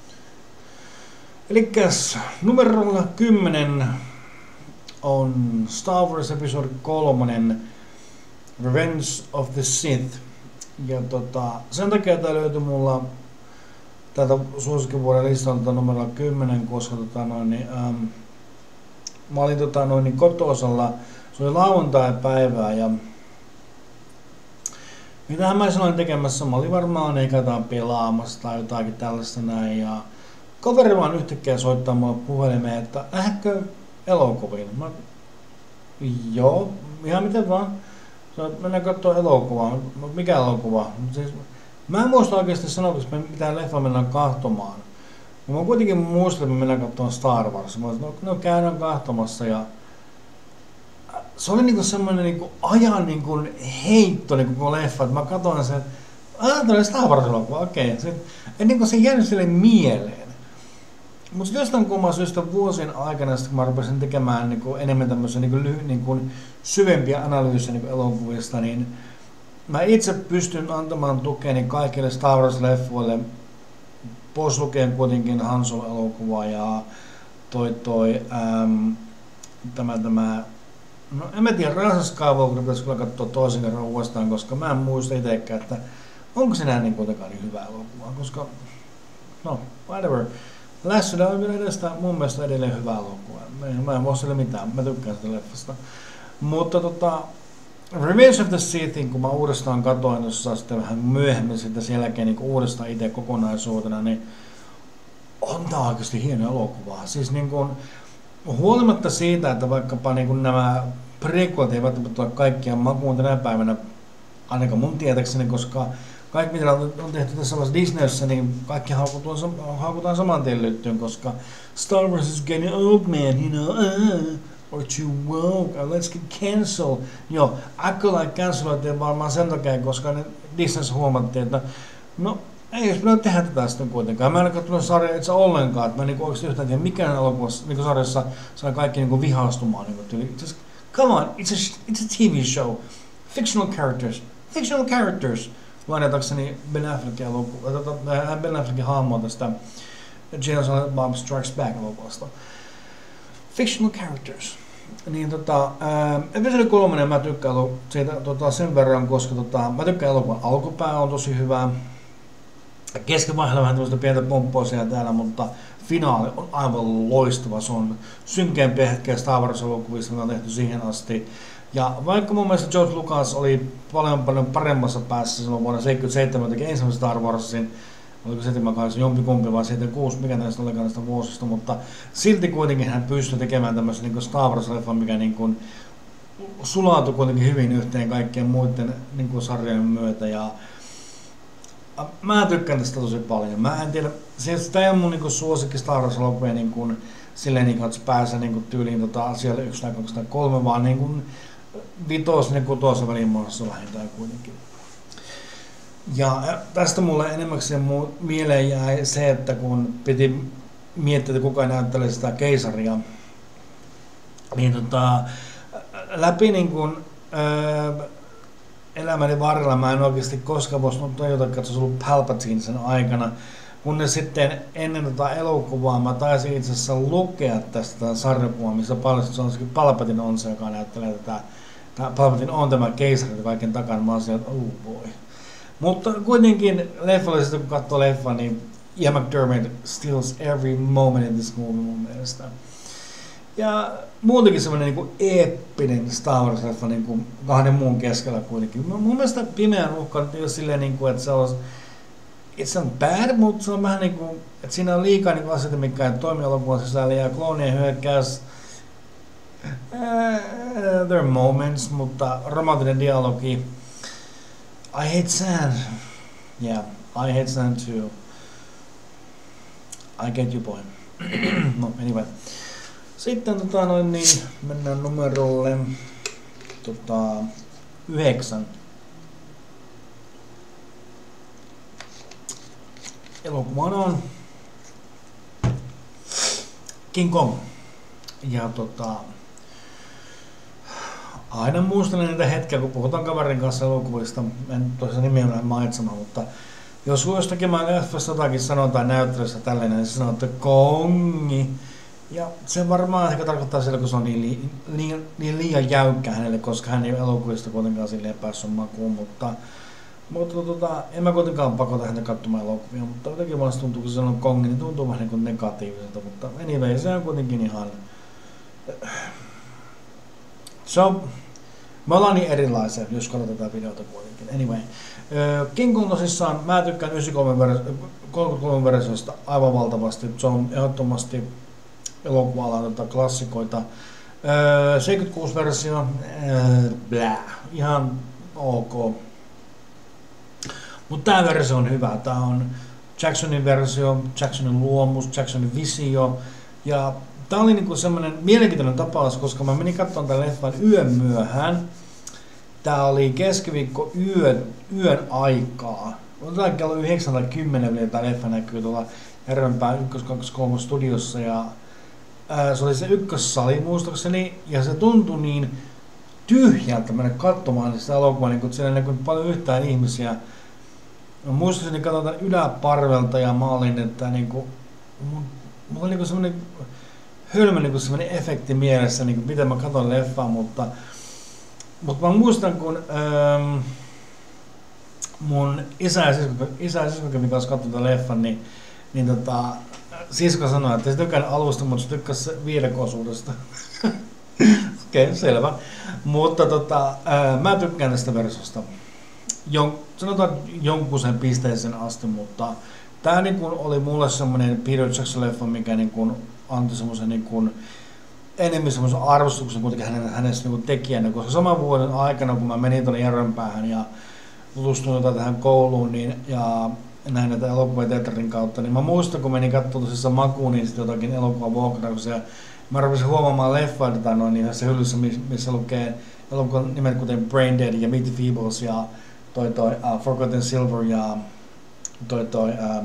Elikkäs numerolla kymmenen on Star Wars Episode kolme, Revenge of the Sith. Ja tota, sen takia tää löytyi mulla täältä suosikkivuoden listalta numerolla kymmenen, koska tota noin, niin, ähm, mä olin tota noin, niin kotosalla, se oli lauantai-päivää ja mitähän mä sanoin tekemässä, mä olin varmaan eikä jotain pelaamassa tai jotakin tällaista näin ja kaveri vaan yhtäkkiä soittaa mulle puhelimeen, että lähdekö elokuviin? Mä, joo, ihan miten vaan. Mennään katsomaan elokuvaa. Mikä elokuva? Siis, mä en muista oikeasti sanoa, koska mitään leffa mennään kahtomaan. Mä kuitenkin muistan, että me mennään katsomaan Star Wars. Mä sanoin, no, no käydään kahtomassa ja se oli niinku semmoinen niinku ajan niinku heitto niinku koko leffa, että mä katsoin sen, että aah, tuli Star Wars elokuva, okei. Okay. Et niinku se jäänyt sille mieleen. Mutta jostain kumman syystä vuosien aikana, kun mä rupesin tekemään niinku enemmän tämmöisiä niinku, niinku syvempiä analyysejä niinku elokuvista, niin mä itse pystyn antamaan tukeni kaikille Star Wars-leffoille, pois lukien kuitenkin Han Solo-elokuva ja toi toi äm, tämä tämä, no en mä tiedä, Rise of Skywalker pitäisi kyllä katsoa toisen kerran uudestaan, koska mä en muista itsekään, että onko se näin niin kuitenkaan niin hyvä elokuva, koska no, whatever. Lässylä on vielä edestä mun mielestä edelleen hyvä elokuva. Mä en voi sille mitään, mä tykkään sitä leffasta. Mutta tota, Revenge of the Sithin, kun mä uudestaan katoin jossa sitten vähän myöhemmin sitten sen jälkeen niin uudestaan itse kokonaisuutena, niin on tää oikeasti hieno elokuva. Siis niin kuin, huolimatta siitä, että vaikkapa niin kuin nämä prequelit eivät ole kaikkia makuun tänä päivänä, ainakaan mun tietäkseni, koska kaikki mitä on tehty tässä Disneyssä, niin kaikki haukutaan, haukutaan saman tien lyttyyn, koska Star Wars is getting old man, you know, uh, or too woke, or let's get cancelled. Joo, Acolyte canceloitiin varmaan sen takia, koska ne Disneyssä huomattiin, että no ei jos pitää tehdä tätä sitten kuitenkaan. Mä en ole katsonut sarjaa itse ollenkaan, että mä en oikeasti yhtään tiedä mikään elokuvassa, niin sarjassa saa kaikki niin vihastumaan. Niin just, come on, it's a, it's a T V show, fictional characters, fictional characters. Lainatakseni Ben Affleckin elokuva, Ben Affleckin hahmoa tästä James and Bob Strikes Back -elokuvasta. Fictional characters. Niin tota, ää, episodi kolmonen mä tykkään siitä tota, sen verran, koska tota, mä tykkään elokuvan alkupää on tosi hyvä. Keskivaiheella vähän tämmöistä pientä pomppua siellä täällä, mutta finaali on aivan loistava. Se on synkeimpiä hetkiä Star Wars-elokuvista, mitä on tehty siihen asti. Ja vaikka mun mielestä George Lucas oli paljon paljon paremmassa päässä silloin vuonna seitsemänkymmentäseitsemän, teki ensimmäisen Star Warsin, oliko seitsemänkymmentäkahdeksan jompikumpi vai seitsemänkymmentäkuusi, mikä näistä olikaan näistä vuosista, mutta silti kuitenkin hän pystyi tekemään tämmöisen niin Star Wars-leffan, mikä niin kuin sulautui kuitenkin hyvin yhteen kaikkien muiden niin kuin sarjojen myötä. Ja mä tykkään tästä tosi paljon. Mä en tiedä, siis tää ei ole mun niin kuin suosikki Star Wars-elokuvia niin kuin silleen, niin kuin, että pääsee niin kuin tyyliin tota, asialle yksi tai kaksi tai kolme, vaan niin kuin vitos ja kutosen välin muodossa vähintään kuitenkin. Ja tästä mulle enemmäkseen mieleen jäi se, että kun piti miettiä, että kuka näyttelee sitä keisaria, niin tota, läpi niin kun, ää, elämäni varrella mä en oikeasti koskaan voisi tajuta, että se olisi ollut Palpatine sen aikana, kunnes sitten ennen tota elokuvaa mä taisin itse asiassa lukea tästä sarjakuvaa, missä paljastui, että Palpatine on se, joka näyttelee tätä. Palpatine on tämä keisari kaiken takana, mä oon siellä, että oh boy. Mutta kuitenkin leffallisesti, kun katsoo leffa, niin Ian McDiarmid steals every moment in this movie mun mielestä. Ja muutenkin semmoinen niin eeppinen Star Wars-leffa niin kuin kahden muun keskellä kuitenkin. Mun mielestä Pimeän uhka ei ole silleen, niin kuin, että se olisi it's not bad, mutta se on vähän niinku, että siinä on liikaa niinku asioita, mikä ei toimi elokuvan sisällä ja kloonien hyökkäys. Uh, there are moments, mutta romanttinen dialogi. I hate sand. Yeah, I hate sand too. I get you, boy. No, anyway. Sitten tota noin niin, mennään numerolle tota, yhdeksän. Elokuvana on King Kong. Ja tota, aina muistelen niitä hetkiä, kun puhutaan kaverin kanssa elokuvista, en tosiaan nimiä näin mainitsemaan, mutta jos jostakin mä leffassa jotakin sanon tai näyttelyssä tällainen, niin se sanoo, että Kongi. Ja se varmaan ehkä tarkoittaa sillä, kun se on niin, li, niin, niin liian jäykkä hänelle, koska hän ei elokuvista kuitenkaan silleen päässyt makuun, mutta, mutta tota, en mä kuitenkaan pakota häntä katsomaan elokuvia, mutta jotenkin vaan tuntuu, kun se on Kongi, niin tuntuu vähän niin kuin negatiiviselta, mutta anyway, se on kuitenkin ihan... So, me ollaan niin erilaisia, jos katsotaan tätä videota kuitenkin. Anyway, King Kong tosissaan, mä tykkään yhdeksänkymmentäkolme versiosta aivan valtavasti. Se on ehdottomasti elokuva-alan tota klassikoita. seitsemänkymmentäkuusi versio, blää, ihan ok. Mutta tää versio on hyvä. Tää on Jacksonin versio, Jacksonin luomus, Jacksonin visio. Ja tää oli niinku semmonen mielenkiintoinen tapaus, koska mä menin katsomaan tämän leffan yön myöhään. Tää oli keskiviikko yön, yön aikaa. Otetaan kello yhdeksän tai kymmenen vielä tää leffa näkyy tuolla Järvenpään yksi kaksi kolme studiossa. Ja, ää, se oli se ykkössali muistaakseni. Ja se tuntui niin tyhjältä mennä katsomaan sitä elokuvaa, niin kun siellä ei näkynyt paljon yhtään ihmisiä. Mä muistaakseni katsoin tämän yläparvelta ja mä olin, että niinku... Mulla oli niinku semmonen hölmö niinku semmonen efekti mielessä, niinku miten mä katson leffaa, mutta... Mutta mä muistan, kun ähm, mun isä ja sisko, isä ja sisko kanssa katsoin tämän leffan, niin, niin tota, sisko sanoi, että se tykkää alusta, mutta se tykkäsi viidekosuudesta. Okei, okay, selvä. Mutta tota, äh, mä tykkään tästä versiosta. Jon, sanotaan jonkun sen pisteeseen asti, mutta tää niin kun oli mulle semmonen Peter Jackson-leffa, mikä niin kun antoi semmosen niin kun enemmän semmoisen arvostuksen kuitenkin hänen, hänestä niin tekijänä, koska saman vuoden aikana, kun mä menin tuonne Järvenpäähän ja tutustuin tähän kouluun niin, ja näin näitä elokuvia teatterin kautta, niin mä muistan, kun menin katsomaan tosissaan makuun, niin sitten jotakin elokuvavuokrauksia, ja mä rupesin huomaamaan leffaa tätä noin niin tässä hyllyssä, missä lukee elokuvan nimet kuten Brain Dead ja Meet the Feebles ja toi toi uh, Forgotten Silver ja toi toi uh,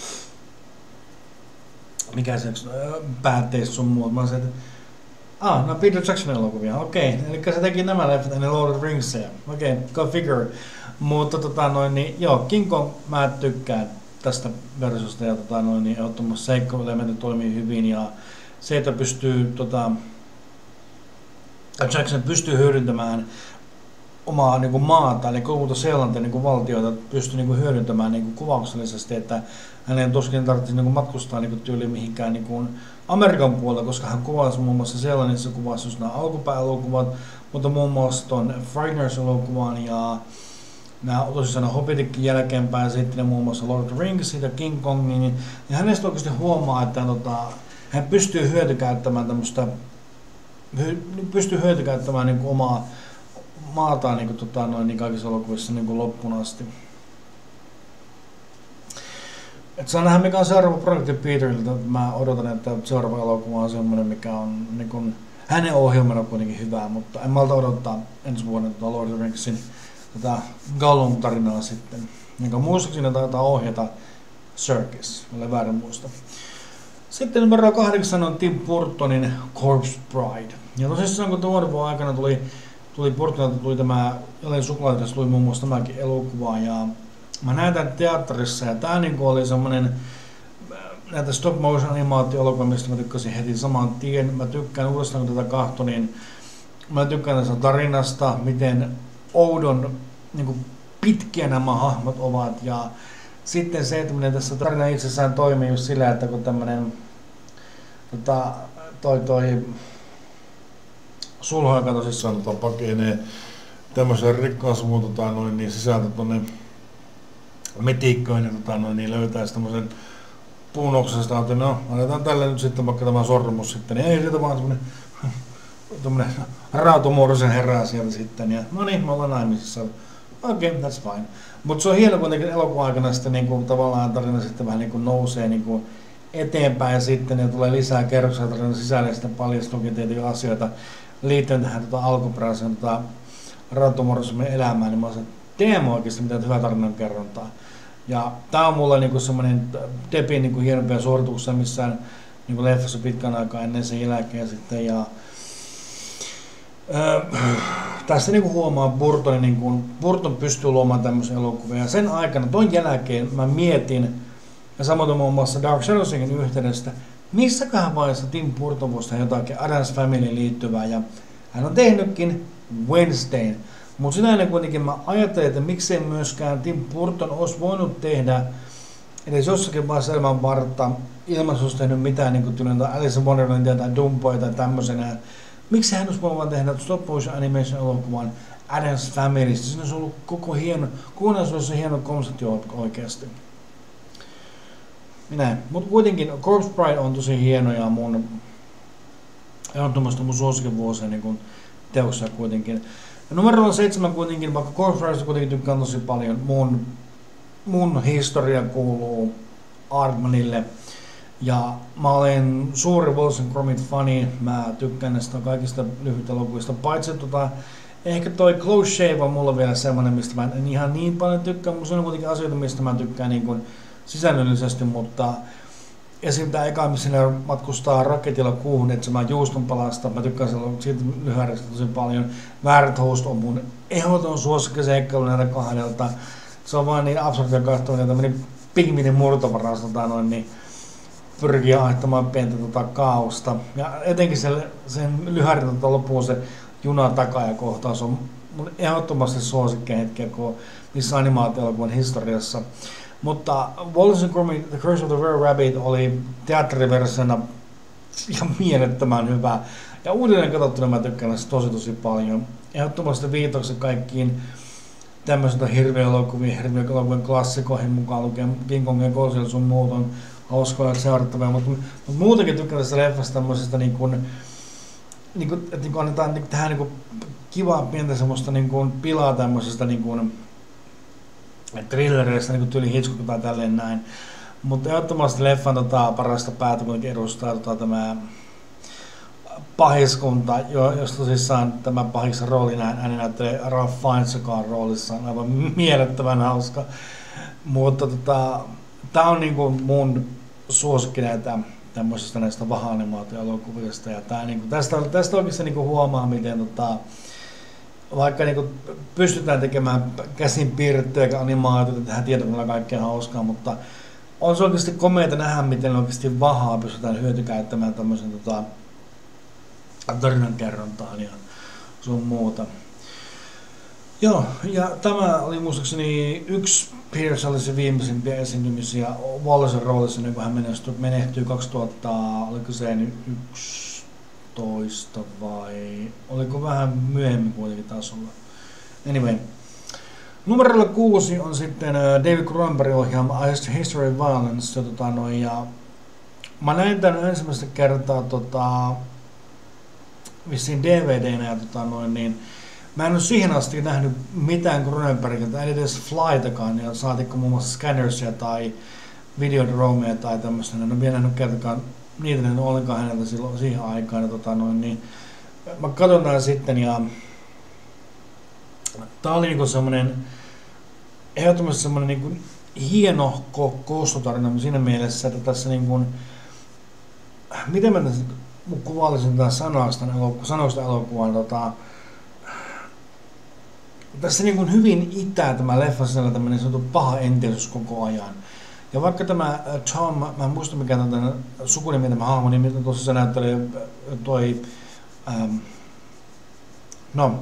mikä se uh, päätteis sun muut. Mä olisin, että ah, no Peter Jackson elokuvia, okei. Okay. Eli se teki nämä leffat ennen Lord of the Ringsia. Okei, okay, go figure. Mutta tota noin, niin joo, King Kong mä tykkään tästä versiosta ja tota noin, niin ehdottomasti seikkailuelementit toimii hyvin ja se, että pystyy tota, Jackson pystyy hyödyntämään omaa niin kuin maata, eli koko Seelantia niin kuin valtioita pystyy niin kuin hyödyntämään niin kuin kuvauksellisesti, että hänen tuskin tarvitsisi niin kuin matkustaa niin kuin tyyliin mihinkään niin kuin Amerikan puolella, koska hän kuvasi muun muassa Seelannissa, kuvasi just nämä alkupääelokuvat, mutta muun muassa tuon Frighteners-elokuvan ja nämä tosissaan Hobbitikin jälkeenpäin, sitten muun muassa Lord of the Rings ja King Kongin, niin hänestä oikeasti huomaa, että tota, hän pystyy hyötykäyttämään tämmöistä, pystyy hyötykäyttämään niin kuin omaa maataan niin kuin, tota, noin, niin kaikissa elokuvissa niin kuin loppuun asti. Et saa nähdä mikä on seuraava projekti Peteriltä. Mä odotan, että seuraava elokuva on semmoinen, mikä on niin kuin, hänen ohjelmana kuitenkin hyvää, mutta en malta odottaa ensi vuoden tota Lord of the Ringsin tätä Gollum-tarinaa sitten, jonka muistaakseni taitaa ohjata Serkis, jolle väärin muista. Sitten numero kahdeksan on Tim Burtonin Corpse Bride. Ja tosissaan kun tuon vuoden aikana tuli, tuli Burtonilta tuli tämä Jälleen suklaatessa tuli muun muassa tämäkin elokuva ja mä näin tämän teatterissa ja tää niinku oli semmonen näitä stop motion animaatio-elokuvia, mistä mä tykkäsin heti saman tien. Mä tykkään uudestaan kun tätä kahto, niin mä tykkään tästä tarinasta, miten oudon niinku pitkiä nämä hahmot ovat ja sitten se, että miten tässä tarina itsessään toimii just sillä, että kun tämmönen tota, toi toi sulho, joka tosissaan tota, pakenee tämmöisen rikkaasuvun tota, noin, niin sisältä tuonne metikköön ja tota, noin, niin löytäisi tämmöisen puunoksesta, että no, annetaan tälle nyt sitten vaikka tämä sormus sitten, niin ei siitä vaan semmoinen tommonen raatomuodoisen herää sieltä sitten, ja no niin, me ollaan naimisissa. Okei, okay, that's fine. Mutta se on hieno kuitenkin elokuvan aikana sitten niinku, tavallaan tarina sitten vähän niinku nousee niinku eteenpäin sitten, ja tulee lisää kerroksia tarinan sisälle, ja sitten paljastuukin tietenkin asioita liittyen tähän tota, alkuperäiseen tota, raatomuodoisen elämään, niin mä olisin, että damn oikeasti mitä hyvää tarinan kerrontaa. Ja tää on mulle niinku semmonen Deppin niinku hienompia suorituksia missään niinku leffassa pitkän aikaa ennen sen jälkeen sitten. Ja Öö, tässä niinku huomaa Burton, niinku, Burton pystyy luomaan tämmöisiä elokuvia, ja sen aikana, ton jälkeen mä mietin, ja samoin muun muassa Dark Shadowsingin yhteydestä, missäköhän vaiheessa Tim Burton voisi tehdä jotakin Addams Familyin liittyvää, ja hän on tehnytkin Wednesdayn, mutta sitä ennen kuitenkin mä ajattelin, että miksei myöskään Tim Burton olisi voinut tehdä edes jossakin vaiheessa elämän vartta, ilman se olisi tehnyt mitään niin kuin Alice in Wonderlandia tai Dumboja tai tämmöisenä. Miksi hän olisi voinut tehdä stop motion animation elokuvan Addams Familystä? Siinä olisi ollut koko hieno, kokonaisuudessa hieno konsepti oikeasti. Minä. Mutta kuitenkin Corpse Bride on tosi hieno ja mun ehdottomasti mun suosikkivuosien niin teoksia kuitenkin. Ja numerolla seitsemän kuitenkin, vaikka Corpse Bride kuitenkin tykkään tosi paljon, mun, mun historia kuuluu Aardmanille. Ja mä olen suuri Wallace and Gromit-fani, mä tykkään näistä kaikista lyhyistä elokuvista, paitsi tota, ehkä toi Close Shave on mulla vielä semmonen, mistä mä en ihan niin paljon tykkää, mutta se on kuitenkin asioita, mistä mä tykkään niin kuin sisällöllisesti, mutta esim. Tää eka, missä ne matkustaa raketilla kuuhun, että se mä juuston palasta, mä tykkään siitä lyhyestä tosi paljon. Väärät Host on mun ehdoton suosikkiseikkailu näitä kahdelta, se on vaan niin absurdia katsoa, että tämmönen pigminin murtovaras, tota noin, niin pyrkii aihtamaan pientä tota kaaosta. Ja etenkin sen, sen lyhärin tota loppuun se juna takajakohtaus on mun ehdottomasti suosikkeja hetkiä kuin niissä animaatio-elokuvan historiassa. Mutta Wallace and Gromit The Curse of the Rare Rabbit oli teatteriversiona ihan mielettömän hyvä. Ja uudelleen katsottuna mä tykkään sitä tosi tosi paljon. Ehdottomasti viitokset kaikkiin tämmöisiltä hirviö-elokuvien, hirviö-elokuvien klassikoihin mukaan lukien King Kong ja Godzilla sun muut on hauskoja seurattavia, mutta, mutta muutenkin tykkään tästä leffasta tämmöisestä niin kuin, niin kuin, että niin kuin annetaan niin tähän niin kuin kivaa pientä semmoista niin kuin pilaa tämmöisestä niin kuin thrillereistä, niin kuin tyyli Hitchcock tai tälleen näin. Mutta ehdottomasti leffan tota, parasta päätä kuitenkin edustaa tota, tämä pahiskunta, jo, jos tosissaan tämä pahiksen rooli hän näyttelee Ralph Fiennes, joka on roolissaan aivan mielettömän hauska. Mutta tota, tää on niinku mun suosikki näitä tämmöisestä näistä vaha-animaatio-elokuvista. Ja tää, niinku, tästä, tästä oikeasti niinku huomaa, miten tota, vaikka niinku pystytään tekemään käsin piirrettyjä animaatioita, tehdään tietokoneella kaikkea hauskaa, mutta on se oikeasti komeita nähdä, miten oikeasti vahaa pystytään hyötykäyttämään tämmöisen tota, tarinankerrontaan ja sun muuta. Joo, ja tämä oli muistaakseni yksi Pierce oli se viimeisimpiä esiintymisiä Wallacen roolissa, niin kun hän menehtyi, menehtyi kaksituhatta, oliko se yksitoista vai oliko vähän myöhemmin kuitenkin tasolla. Anyway. Numerolla kuusi on sitten David Cronenbergin ohjaama History of Violence. Ja, tota, noin, ja mä näin tämän ensimmäistä kertaa tota, vissiin D V D:nä ja tota, noin, niin mä en ole siihen asti nähnyt mitään Cronenbergilta, en edes Flytakaan, ja saatikko muun muassa Scannersia tai Videodromea tai tämmöistä. En ole vielä nähnyt kertakaan niitä, en ole ollenkaan häneltä silloin siihen aikaan. Ja, tota, noin, niin mä katson tämän sitten ja tää oli niinku semmonen ehdottomasti semmonen niinku hieno koostotarina siinä mielessä, että tässä niinku, miten mä tässä kuvailisin tämän sanoista sanoista elokuvan, tota, tässä niinku hyvin itää tämä leffa sisällä tämmönen sanottu paha entisyys koko ajan. Ja vaikka tämä John, mä, mä en muista mikä tämän sukunimi tämä hahmo, niin mitä tuossa se näyttelee toi, ähm, no,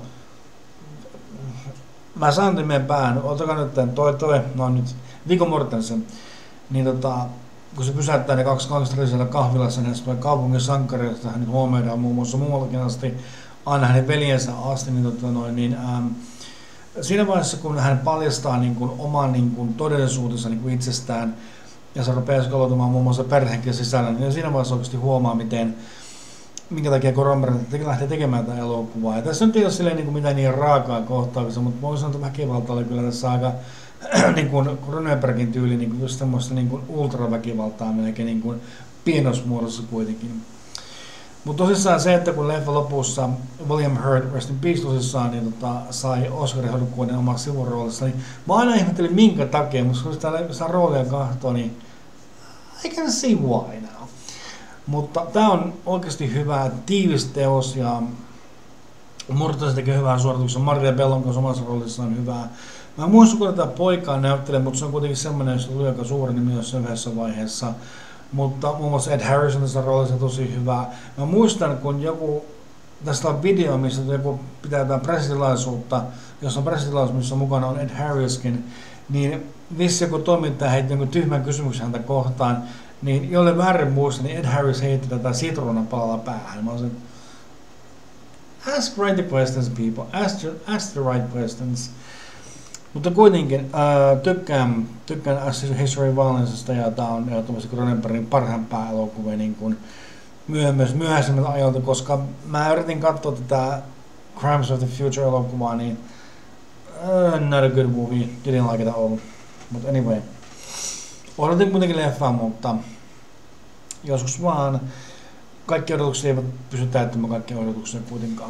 mä saan nimen päähän, otakaa nyt tämän, toi toi, no nyt, Viggo Mortensen, niin tota, kun se pysäyttää ne kaksi gangsteria siellä kahvilassa, niin se tulee kaupungin sankari, josta hän nyt huomioidaan muun muassa muuallakin asti, aina hänen veljensä asti, niin tota noin, niin ähm, siinä vaiheessa, kun hän paljastaa niin kuin oman niin kuin todellisuutensa niin kuin itsestään, ja se rupeaa eskaloitumaan muun muassa perheenkin sisällä, niin siinä vaiheessa oikeasti huomaa, miten, minkä takia Cronenberg lähtee tekemään tätä elokuvaa. Ja tässä nyt ei ole silleen niin kuin mitään niin raakaa kohtauksia, mutta voin sanoa, että väkivalta oli kyllä tässä aika niin kuin Cronenbergin tyyli, niin kuin just semmoista niin kuin ultraväkivaltaa melkein niin kuin pienosmuodossa kuitenkin. Mutta tosissaan se, että kun leffa lopussa William Hurt, Rest in Peace tosissaan, niin tota, sai Oscar-ehdokkuuden omassa sivuroolissa, niin mä aina ihmettelin minkä takia, mutta kun sitä, sitä roolia kahtoo, niin I can see why now. Mutta tää on oikeasti hyvä, tiivis teos ja Mortensen tekee hyvää suorituksen. Maria Bellon kanssa omassa roolissaan hyvää. Mä en muista, kun tätä poikaa näyttelee, mutta se on kuitenkin semmoinen, josta tuli aika suuri nimi jossain yhdessä vaiheessa. Mutta muun muassa Ed Harrison tässä roolissa tosi hyvä. Mä muistan, kun joku, tästä on video, missä joku pitää jotain pressitilaisuutta, jossa on pressitilaisuus, missä mukana on Ed Harriskin, niin vissi joku toimittaja heitti jonkun tyhmän kysymyksen häntä kohtaan, niin jolle väärin muista, niin Ed Harris heitti tätä sitruunapalalla päähän. Mä olisin, ask right questions, people. Ask, ask the right questions. Mutta kuitenkin äh, tykkään, tykkään History Violencesta ja tää on ehdottomasti Cronenbergin parhaimpaa elokuvia niin kuin myös myöhäisemmältä ajoilta, koska mä yritin katsoa tätä Crimes of the Future-elokuvaa, niin uh, not a good movie, didn't like it at all. But anyway, odotin kuitenkin leffaa, mutta joskus vaan kaikki odotukset eivät pysy täyttämään kaikkia odotuksia kuitenkaan.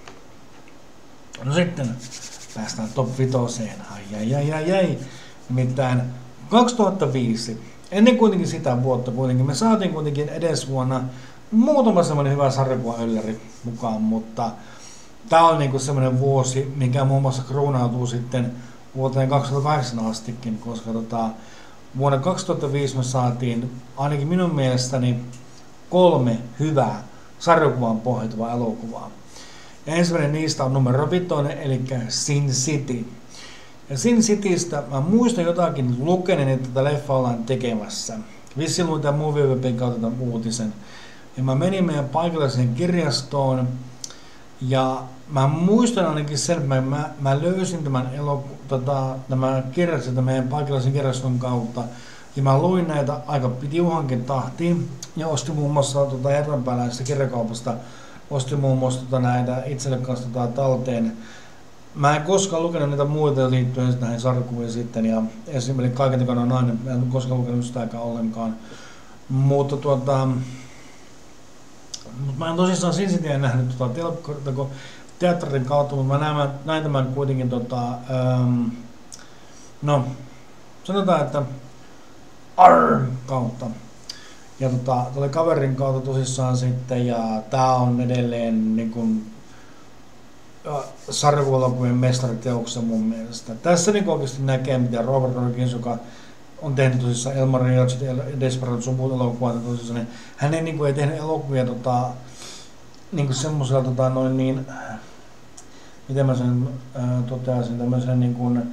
No sitten päästään top vitoseen. Ai ai ai ai ai. Nimittäin kaksituhattaviisi. Ennen kuitenkin sitä vuotta kuitenkin me saatiin kuitenkin edes vuonna muutama semmoinen hyvä sarjakuvaylläri mukaan, mutta tää on niinku semmoinen vuosi, mikä muun muassa kruunautuu sitten vuoteen kaksituhattakahdeksan astikin, koska tota, vuonna kaksituhattaviisi me saatiin ainakin minun mielestäni kolme hyvää sarjakuvaan pohjautuvaa elokuvaa. Ja ensimmäinen niistä on numero vitonen, eli Sin City. Ja Sin Citystä mä muistan jotakin lukeneen, että tätä leffa ollaan tekemässä. Vissiin luin tämän Movie Webin kautta tämän uutisen. Ja mä menin meidän paikalliseen kirjastoon. Ja mä muistan ainakin sen, että mä, mä löysin tämän, eloku, tota, tämän kirjaston meidän paikallisen kirjaston kautta. Ja mä luin näitä aika tiuhankin tahtiin. Ja ostin muun muassa tota, järvenpääläisestä kirjakaupasta. Ostin muun muassa tota, näitä itselle kanssa tota, talteen. Mä en koskaan lukenut niitä muita liittyen näihin sarjakuviin sitten. Ja esimerkiksi Kaiken takana on nainen. Mä en koskaan lukenut sitäkään ollenkaan. Mutta tuota... Mutta mä en tosissaan Sin Cityä nähnyt tota, teatterin kautta, mutta mä näin, näin tämän kuitenkin tota, ähm, no, sanotaan, että arr kautta. Ja tota, tuli kaverin kautta tosissaan sitten, ja tää on edelleen niin kun, äh, sarjakuvalokuvien mestariteoksia mun mielestä. Tässä niin oikeasti näkee, mitä Robert Rodriguez, joka on tehnyt tosissaan El Mariachi ja Desperado sun muut elokuvat tosissaan, niin hän ei, niin kuin, ei tehnyt elokuvia tota, niin semmoisella tota, noin niin, miten mä sen äh, toteaisin, tämmöisen niin kuin,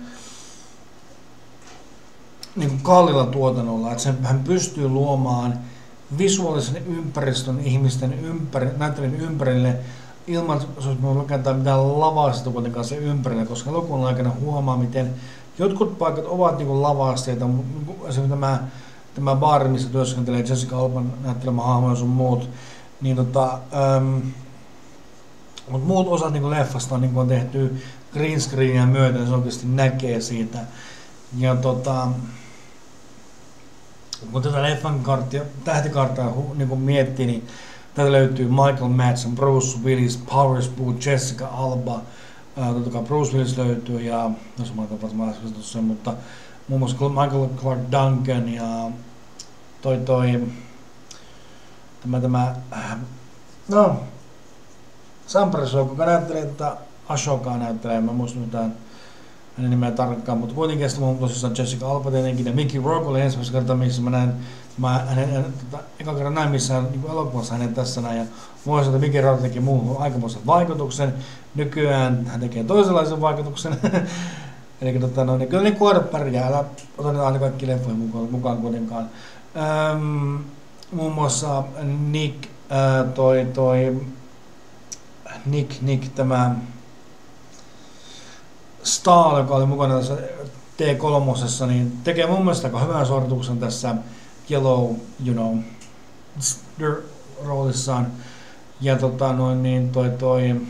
niin kuin kalliilla tuotannolla, että sen, hän pystyy luomaan visuaalisen ympäristön ihmisten ympäri, näyttelijän ympärille ilman, että se olisi rakentaa mitään lavasta kuitenkaan se ympärille, koska elokuvan aikana huomaa, miten jotkut paikat ovat niin lavasteita, esimerkiksi tämä, tämä baari, missä työskentelee Jessica Alban näyttelemä hahmoja sun muut, niin tota, ähm, mutta muut osat niin leffasta on, niin on tehty green screenia myöten, se oikeasti näkee siitä. Ja tota, kun tätä leffan karttia, tähtikarttaa niin miettii, niin täältä löytyy Michael Madsen, Bruce Willis, Powers Booth, Jessica Alba. Totta kai Bruce Willis löytyy ja, no se mä tapaan sen, mutta muun muassa Michael Clark Duncan ja toi toi, tämä tämä, no, Sam Presso, joka näyttelee tätä Ashokaa näyttelee, mä muistan mitään hänen nimeä tarkkaan, mutta kuitenkin sitten mun tosissaan Jessica Alba tietenkin ja Mickey Rourke oli ensimmäisen kertaa, missä mä näin, mä hänen, hänen tota, ekan kerran näin missään niin elokuvassa hänen tässä näin ja muistan, että Mickey Rourke teki muuhun aikamoisen vaikutuksen. Nykyään hän tekee toisenlaisen vaikutuksen. Eli tota, no, niin kyllä niin kuoret pärjää, älä ota niitä aina kaikki leffoihin mukaan, mukaan kuitenkaan. Öm, muun muassa Nick, äh, toi, toi, Nick, Nick, tämä, Stahl, joka oli mukana tässä T kolme, niin tekee mun mielestä aika hyvän suorituksen tässä Yellow, you know, roolissaan. Ja tota noin niin toi toi...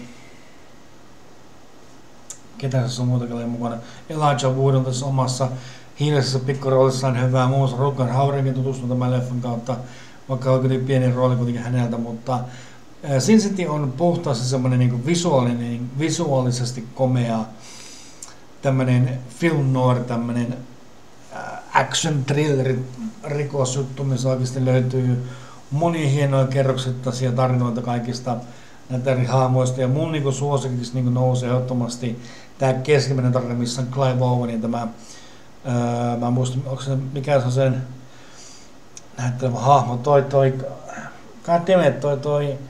Ketä tässä on muutakin oli mukana? Elijah Wood on tässä omassa hiljaisessa pikkuroolissaan hyvää. Muun muassa Rutger Hauerkin tutustunut tämän leffan kautta, vaikka oli pieni rooli kuitenkin häneltä, mutta Sin City on puhtaasti semmoinen niin visuaalinen, visuaalisesti komea tämmöinen film noir, tämmöinen action thriller rikosjuttu, missä oikeasti löytyy monia hienoja kerroksittaisia tarinoita kaikista näitä eri hahmoista. Ja mun niin suosikiksi niin nousee ehdottomasti tämä keskimmäinen tarina, missä on Clive Owen ja tämä, ää, mä muistan, onko se, mikä se on sen näyttelevä hahmo, toi toi, goddammit, toi toi,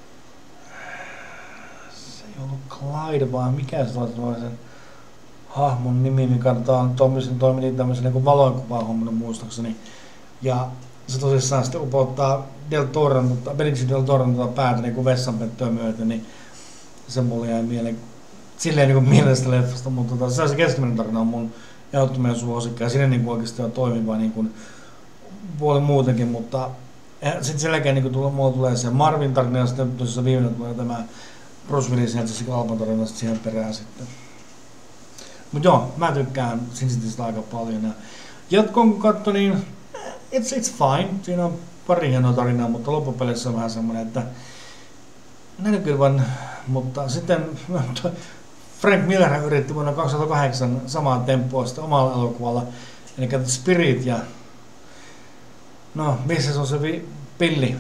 se ei ollut Clyde, vaan mikä se oli sen hahmon nimi, mikä toimii tämmöisen niin valoikuvaa hommana muistaakseni. Ja se tosissaan sitten upouttaa Del Toron, Benicio Del Toron tuota päätä niin vessanpönttöä myöten, niin se mulle jäi mieleen, silleen niin kuin mielestä leffasta, mutta tota, se, se keskimmäinen tarina on mun ehdottomia suosikkia, ja siinä niin kuin oikeasti on toimiva niin kuin puoli muutenkin, mutta sitten sen jälkeen niin tulee, mulla tulee se Marvin tarina, ja sitten tosissaan viimeinen tulee tämä Bruce Willis ja Jessica Alban tarina siihen perään sitten. Mut joo, mä tykkään Sin Citystä aika paljon, ja jatkoon kun katso, niin It's, it's fine. Siinä on pari hienoa tarinaa, mutta loppupeleissä on vähän semmoinen, että näin kyllä vaan, mutta sitten Frank Miller yritti vuonna kaksituhattakahdeksan samaa temppua sitten omalla elokuvalla, eli The Spirit ja no, missä se on se vi- pilli?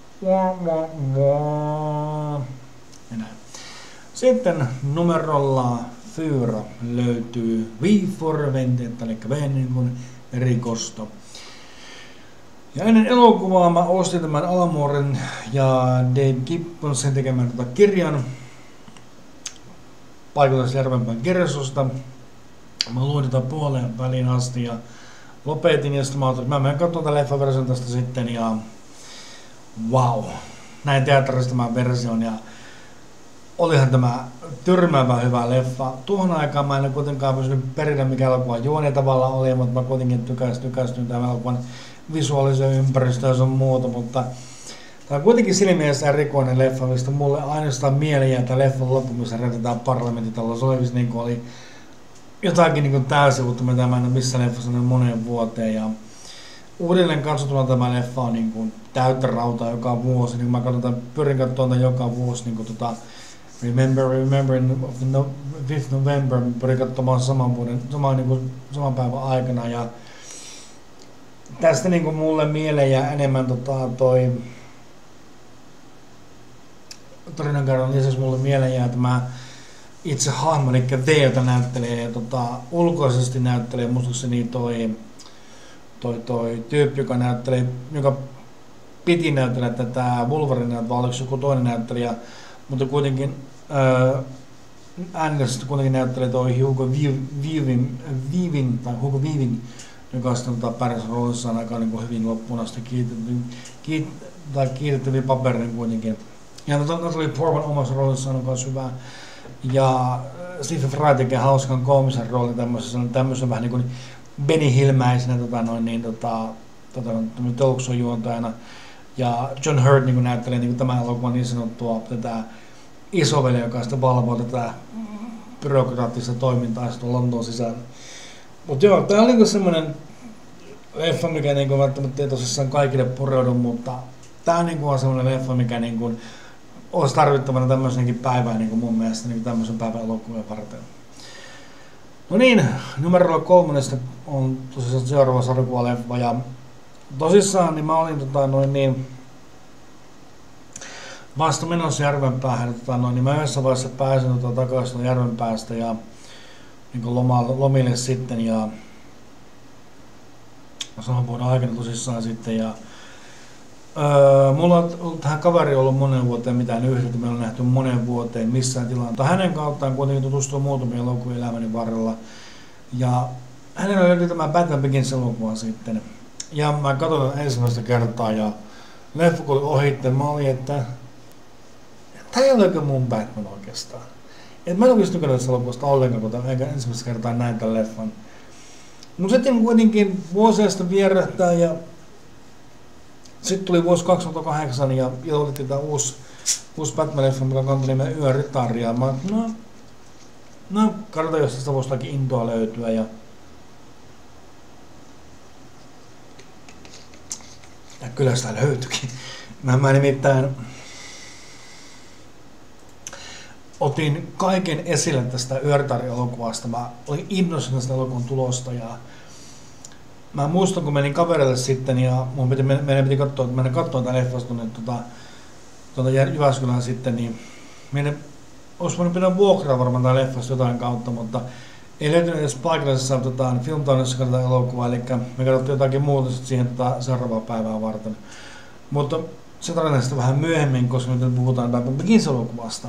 Ja näin. Sitten numerolla fyra löytyy V for Vendetta, eli V niin kuin rikosto. Ja ennen elokuvaa mä ostin tämän Alan Mooren ja Dave Gibbonsin tekemään tätä kirjan Paikoitus Järvenpään kirjastosta. Mä luin tätä puoleen väliin asti ja lopetin ja sitten mä ajattelin, että mä menen katsomaan tämän leffaversion tästä sitten ja wow, näin teatterista tämän version ja olihan tämä tyrmäävä hyvä leffa. Tuohon aikaan mä en kuitenkaan pysynyt perillä mikä elokuvan juoni tavallaan oli, mutta mä kuitenkin tykästyin, tykästyin tämän elokuvan visuaalisen ympäristön ja sun muuta, mutta tämä on kuitenkin siinä mielessä erikoinen leffa, mistä mulle ainoastaan mieleen jää tämän leffan loppu, missä rätetään parlamenttitalo. Se oli, niin oli jotakin niin täysin uutta, mitä mä en ole missä leffassa moneen vuoteen. Ja uudelleen katsottuna tämä leffa on niin kuin täyttä rautaa joka vuosi. Niin mä katsotaan, pyrin katsomaan joka vuosi niin kuin tota, Remember, remember, no, fifth November, pyrin katsomaan saman, vuoden, saman, niin kuin, saman päivän aikana. Ja tästä niin kuin mulle mieleen jää enemmän tota, toi tarinankerron lisäksi mulle mieleen jää tämä itse hahmo, eli V, jota näyttelee tota, ulkoisesti näyttelee muistaakseni toi, toi, toi tyyppi, joka näyttelee, joka piti näytellä tätä Wolverine, vai oliko joku toinen näyttelijä, mutta kuitenkin äänellisesti kuitenkin näyttelee toi Hugo Weaving, Weaving, tai Hugo Weaving, joka on sitten pärjässä roolissaan aika niin hyvin loppuun asti kiit, kiitettäviä papereita kuitenkin. Ja Natalie Portman omassa roolissaan on myös hyvä. Ja Stephen Fry tekee hauskan koomisen roolin tämmöisessä, tämmöisen vähän niin kuin Benny Hill-mäisenä tota, noin, niin, tota, tota, talk-show-juontajana. Ja John Hurt niin näyttelee niin tämän elokuvan niin sanottua tätä isoveli, joka sitten valvoo tätä byrokraattista toimintaa sitten Lontoon sisällä. Mutta joo, tää on niinku semmonen leffa, mikä niinku välttämättä ei tosissaan kaikille pureudu, mutta tää niinku on semmonen leffa, mikä niinku olisi tarvittavana tämmöisenkin päivään niinku mun mielestä niinku tämmöisen päivän elokuvien varten. No niin, numerolla kolmannesta on tosissaan seuraava sarjakuvaleffa ja tosissaan niin mä olin tota noin niin vasta menossa Järvenpäähän, tota noin, niin mä yhdessä vaiheessa pääsin tota takaisin Järvenpäästä ja niin lomille, lomille sitten ja saman vuoden aikana tosissaan sitten ja öö, mulla on tähän kaveri ollut monen vuoteen mitään yhdessä, me on nähty monen vuoteen missään tilanteessa. Hänen kauttaan kuitenkin tutustua muutamia elokuvia elämäni varrella ja hänellä löytyi tämä Batman Begins elokuva sitten ja mä katsoin ensimmäistä kertaa ja leffa kun oli ohitte, mä olin, että tää ei oleko mun Batman oikeastaan. Et mä en oikeesti tykännyt tästä elokuvasta ollenkaan, kun enkä ensimmäistä kertaa näin tämän leffan. Mut sitten kuitenkin vuosia sitten vierähtää ja sitten tuli vuosi kaksituhattakahdeksan ja ilmoitettiin tää uusi, uusi Batman-leffa, mikä kantoi nimen Yön ritari. Ja mä no, no katsotaan, jos tästä voisi jotakin intoa löytyä. Ja, ja kyllä sitä löytyikin. Mä, mä nimittäin otin kaiken esille tästä Yöritari-elokuvasta. Mä olin innoissani tästä elokuvan tulosta ja mä muistan, kun menin kaverille sitten ja mun piti, meidän piti katsoa, että mennä katsoa tämän leffasta tuonne tuota, tuota Jyväskylään sitten, niin meidän olisi voinut pitää vuokraa varmaan tämän leffasta jotain kautta, mutta ei löytynyt edes paikallisessa tota, Filmtownissa katsota elokuvaa, eli me katsottiin jotakin muuta siihen tota, seuraavaa päivää varten. Mutta se tarina sitten vähän myöhemmin, koska nyt puhutaan Batman Begins-elokuvasta.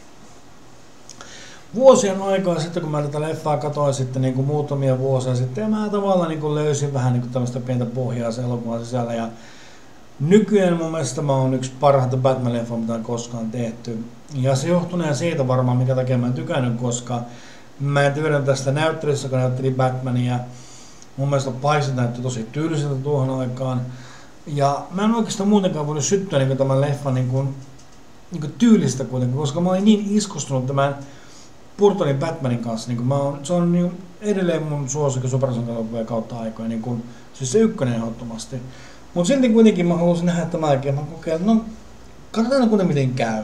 Vuosien aikaa sitten, kun mä tätä leffaa katsoin sitten niin kuin muutamia vuosia sitten, ja mä tavallaan niin kuin löysin vähän niin kuin tämmöistä pientä pohjaa sen elokuvan sisällä, ja nykyään mun mielestä mä oon yksi parhaita Batman-leffa, mitä on koskaan tehty. Ja se johtuneen siitä varmaan, mikä takia mä en tykännyt, koska mä en tiedä tästä näyttelyssä, joka näytteli Batmania. Mun mielestä paiset näytti tosi tyyliseltä tuohon aikaan. Ja mä en oikeastaan muutenkaan voinut syttyä niin tämän leffan niin kuin, niin kuin tyylistä kuitenkin, koska mä olin niin iskostunut tämän Burtonin Batmanin kanssa. Niin kuin mä oon, se on niin edelleen mun suosikki supersankarileffojen kautta aikoja, niin kuin, siis se ykkönen ehdottomasti. Mutta silti kuitenkin mä haluaisin nähdä tämän jälkeen, mä kokeilen, no katsotaan kuitenkin miten käy.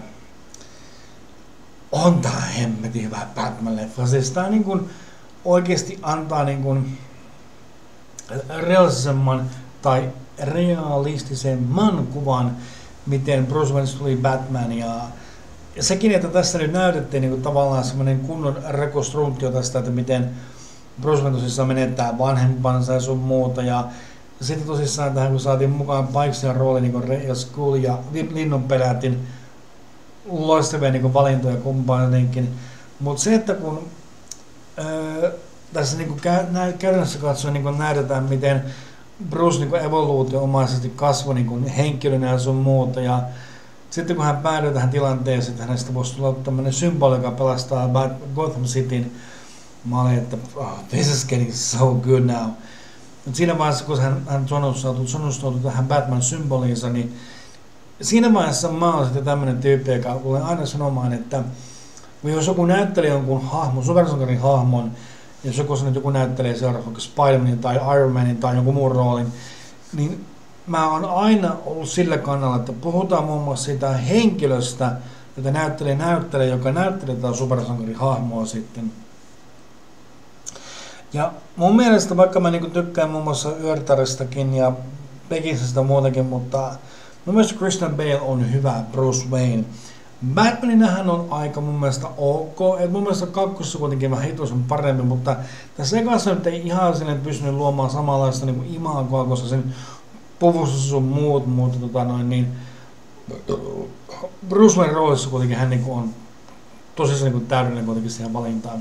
On tää hemmetin hyvä Batman-leffa, siis tää niin kuin oikeesti antaa niin kuin realistisemman tai realistisemman kuvan, miten Bruce Wayne tuli Batman. Ja, ja sekin, että tässä nyt näytettiin niin kuin tavallaan semmoinen kunnon rekonstruktio tästä, että miten Bruce Wayne tosissaan menettää vanhempansa ja sun muuta. Ja sitten tosissaan tähän, kun saatiin mukaan Pikesin rooli, niin kuin Ray ja Skull ja Linnunpelätin, loistavia niin kuin valintoja kumpaankin. Mutta se, että kun öö, tässä niin kuin kä- käytännössä katsoen niin kuin näytetään, miten Bruce niin kuin evoluutio-omaisesti kasvoi niin kuin henkilönä ja sun muuta. Ja sitten kun hän päätyi tähän tilanteeseen, että hänestä voisi tulla tämmöinen symboli, joka pelastaa Gotham Cityn, mä olin, että oh, this is getting so good now. Mutta siinä vaiheessa, kun hän, hän sonnustautui tähän Batman-symboliinsa, niin siinä vaiheessa mä oon sitten tämmönen tyyppi, joka tulee aina sanomaan, että jos joku näyttelee jonkun hahmon, supersankarin hahmon, jos joku sanoo, että joku näyttelee seuraavaksi vaikka Spider-Manin tai Iron Manin tai jonkun muun roolin, niin mä oon aina ollut sillä kannalla, että puhutaan muun muassa siitä henkilöstä, jota näyttelee näyttelee, joka näyttelee tätä supersankarin hahmoa sitten. Ja mun mielestä, vaikka mä niinku tykkään muun muassa Yöritaristakin ja Beginsistä muutenkin, mutta mun mielestä Christian Bale on hyvä Bruce Wayne. Batmaninähän on aika mun mielestä ok, et mun mielestä kakkosessa kuitenkin vähän hituisen paremmin, mutta tässä ekassa nyt ei ihan silleen pystynyt luomaan samanlaista niinku imagoa, koska sen puvussa sun muut, mutta tota noin niin Bruce Wayne roolissa kuitenkin hän niinku on tosissaan niinku täydellinen kuitenkin siihen valintaan.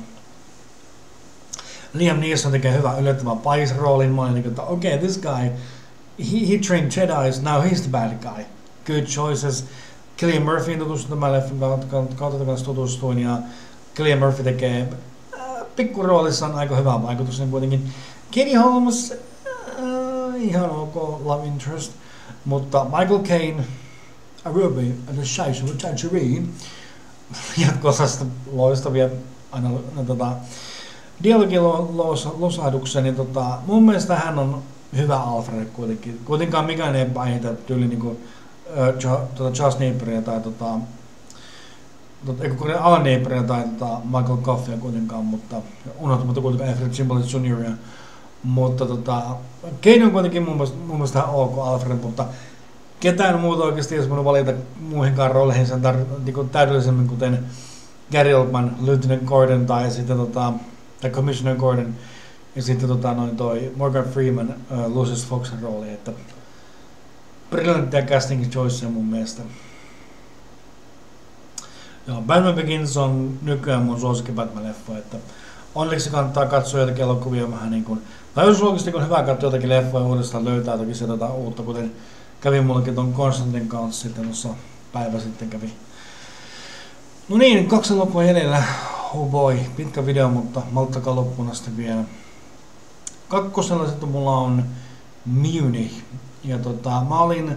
Liam Neeson tekee hyvän yllättävän Pais-roolin. Mä olin niin, että okei, okay, this guy, he, he trained Jedis, now he's the bad guy. Good choices. Cillian Murphyin tutustuin tämän leffan kautta kanssa tutustuin, ja Cillian Murphy tekee äh, pikkuroolissaan aika hyvää vaikutusta kuitenkin. Katie Holmes, äh, ihan ok love interest, mutta Michael Caine, Ruby, and the Shaisu, Tangerine, jatko-osasta loistavia aina tota, dialogilosahdukseen, niin tota, mun mielestä hän on hyvä Alfred kuitenkin. Kuitenkaan mikään ei painita tyyli niinku uh, tuota Charles Napieria tai tota, tota eikö Alan Napieria tai tota Michael Coffia kuitenkaan, mutta unohtamatta kuitenkaan Alfred Chimbalist junioria. Mutta tota, Kane on kuitenkin mun mielestä, mun mielestä ok Alfred, mutta ketään muuta oikeasti jos mun valita muihinkaan rooleihin sen tar- niinku täydellisemmin, kuten Gary Oldman, Lieutenant Gordon tai sitten tota tai Commissioner Gordon ja sitten tota noin toi Morgan Freeman uh, Lucius Foxin rooli, että brillanttia casting choiceja mun mielestä. Joo, Batman Begins on nykyään mun suosikki Batman-leffa, että onneksi kannattaa katsoa jotakin elokuvia vähän niin kuin, tai jos oikeasti on hyvä katsoa jotakin leffoja uudestaan, löytää jotakin sieltä jotain uutta, kuten kävi mullekin ton Konstantin kanssa sitten tuossa päivä sitten kävi. No niin, kaksi elokuvaa jäljellä. Oh boy, pitkä video, mutta malttakaa loppuun asti vielä. Kakkosella sitten mulla on Munich. Ja tota, mä olin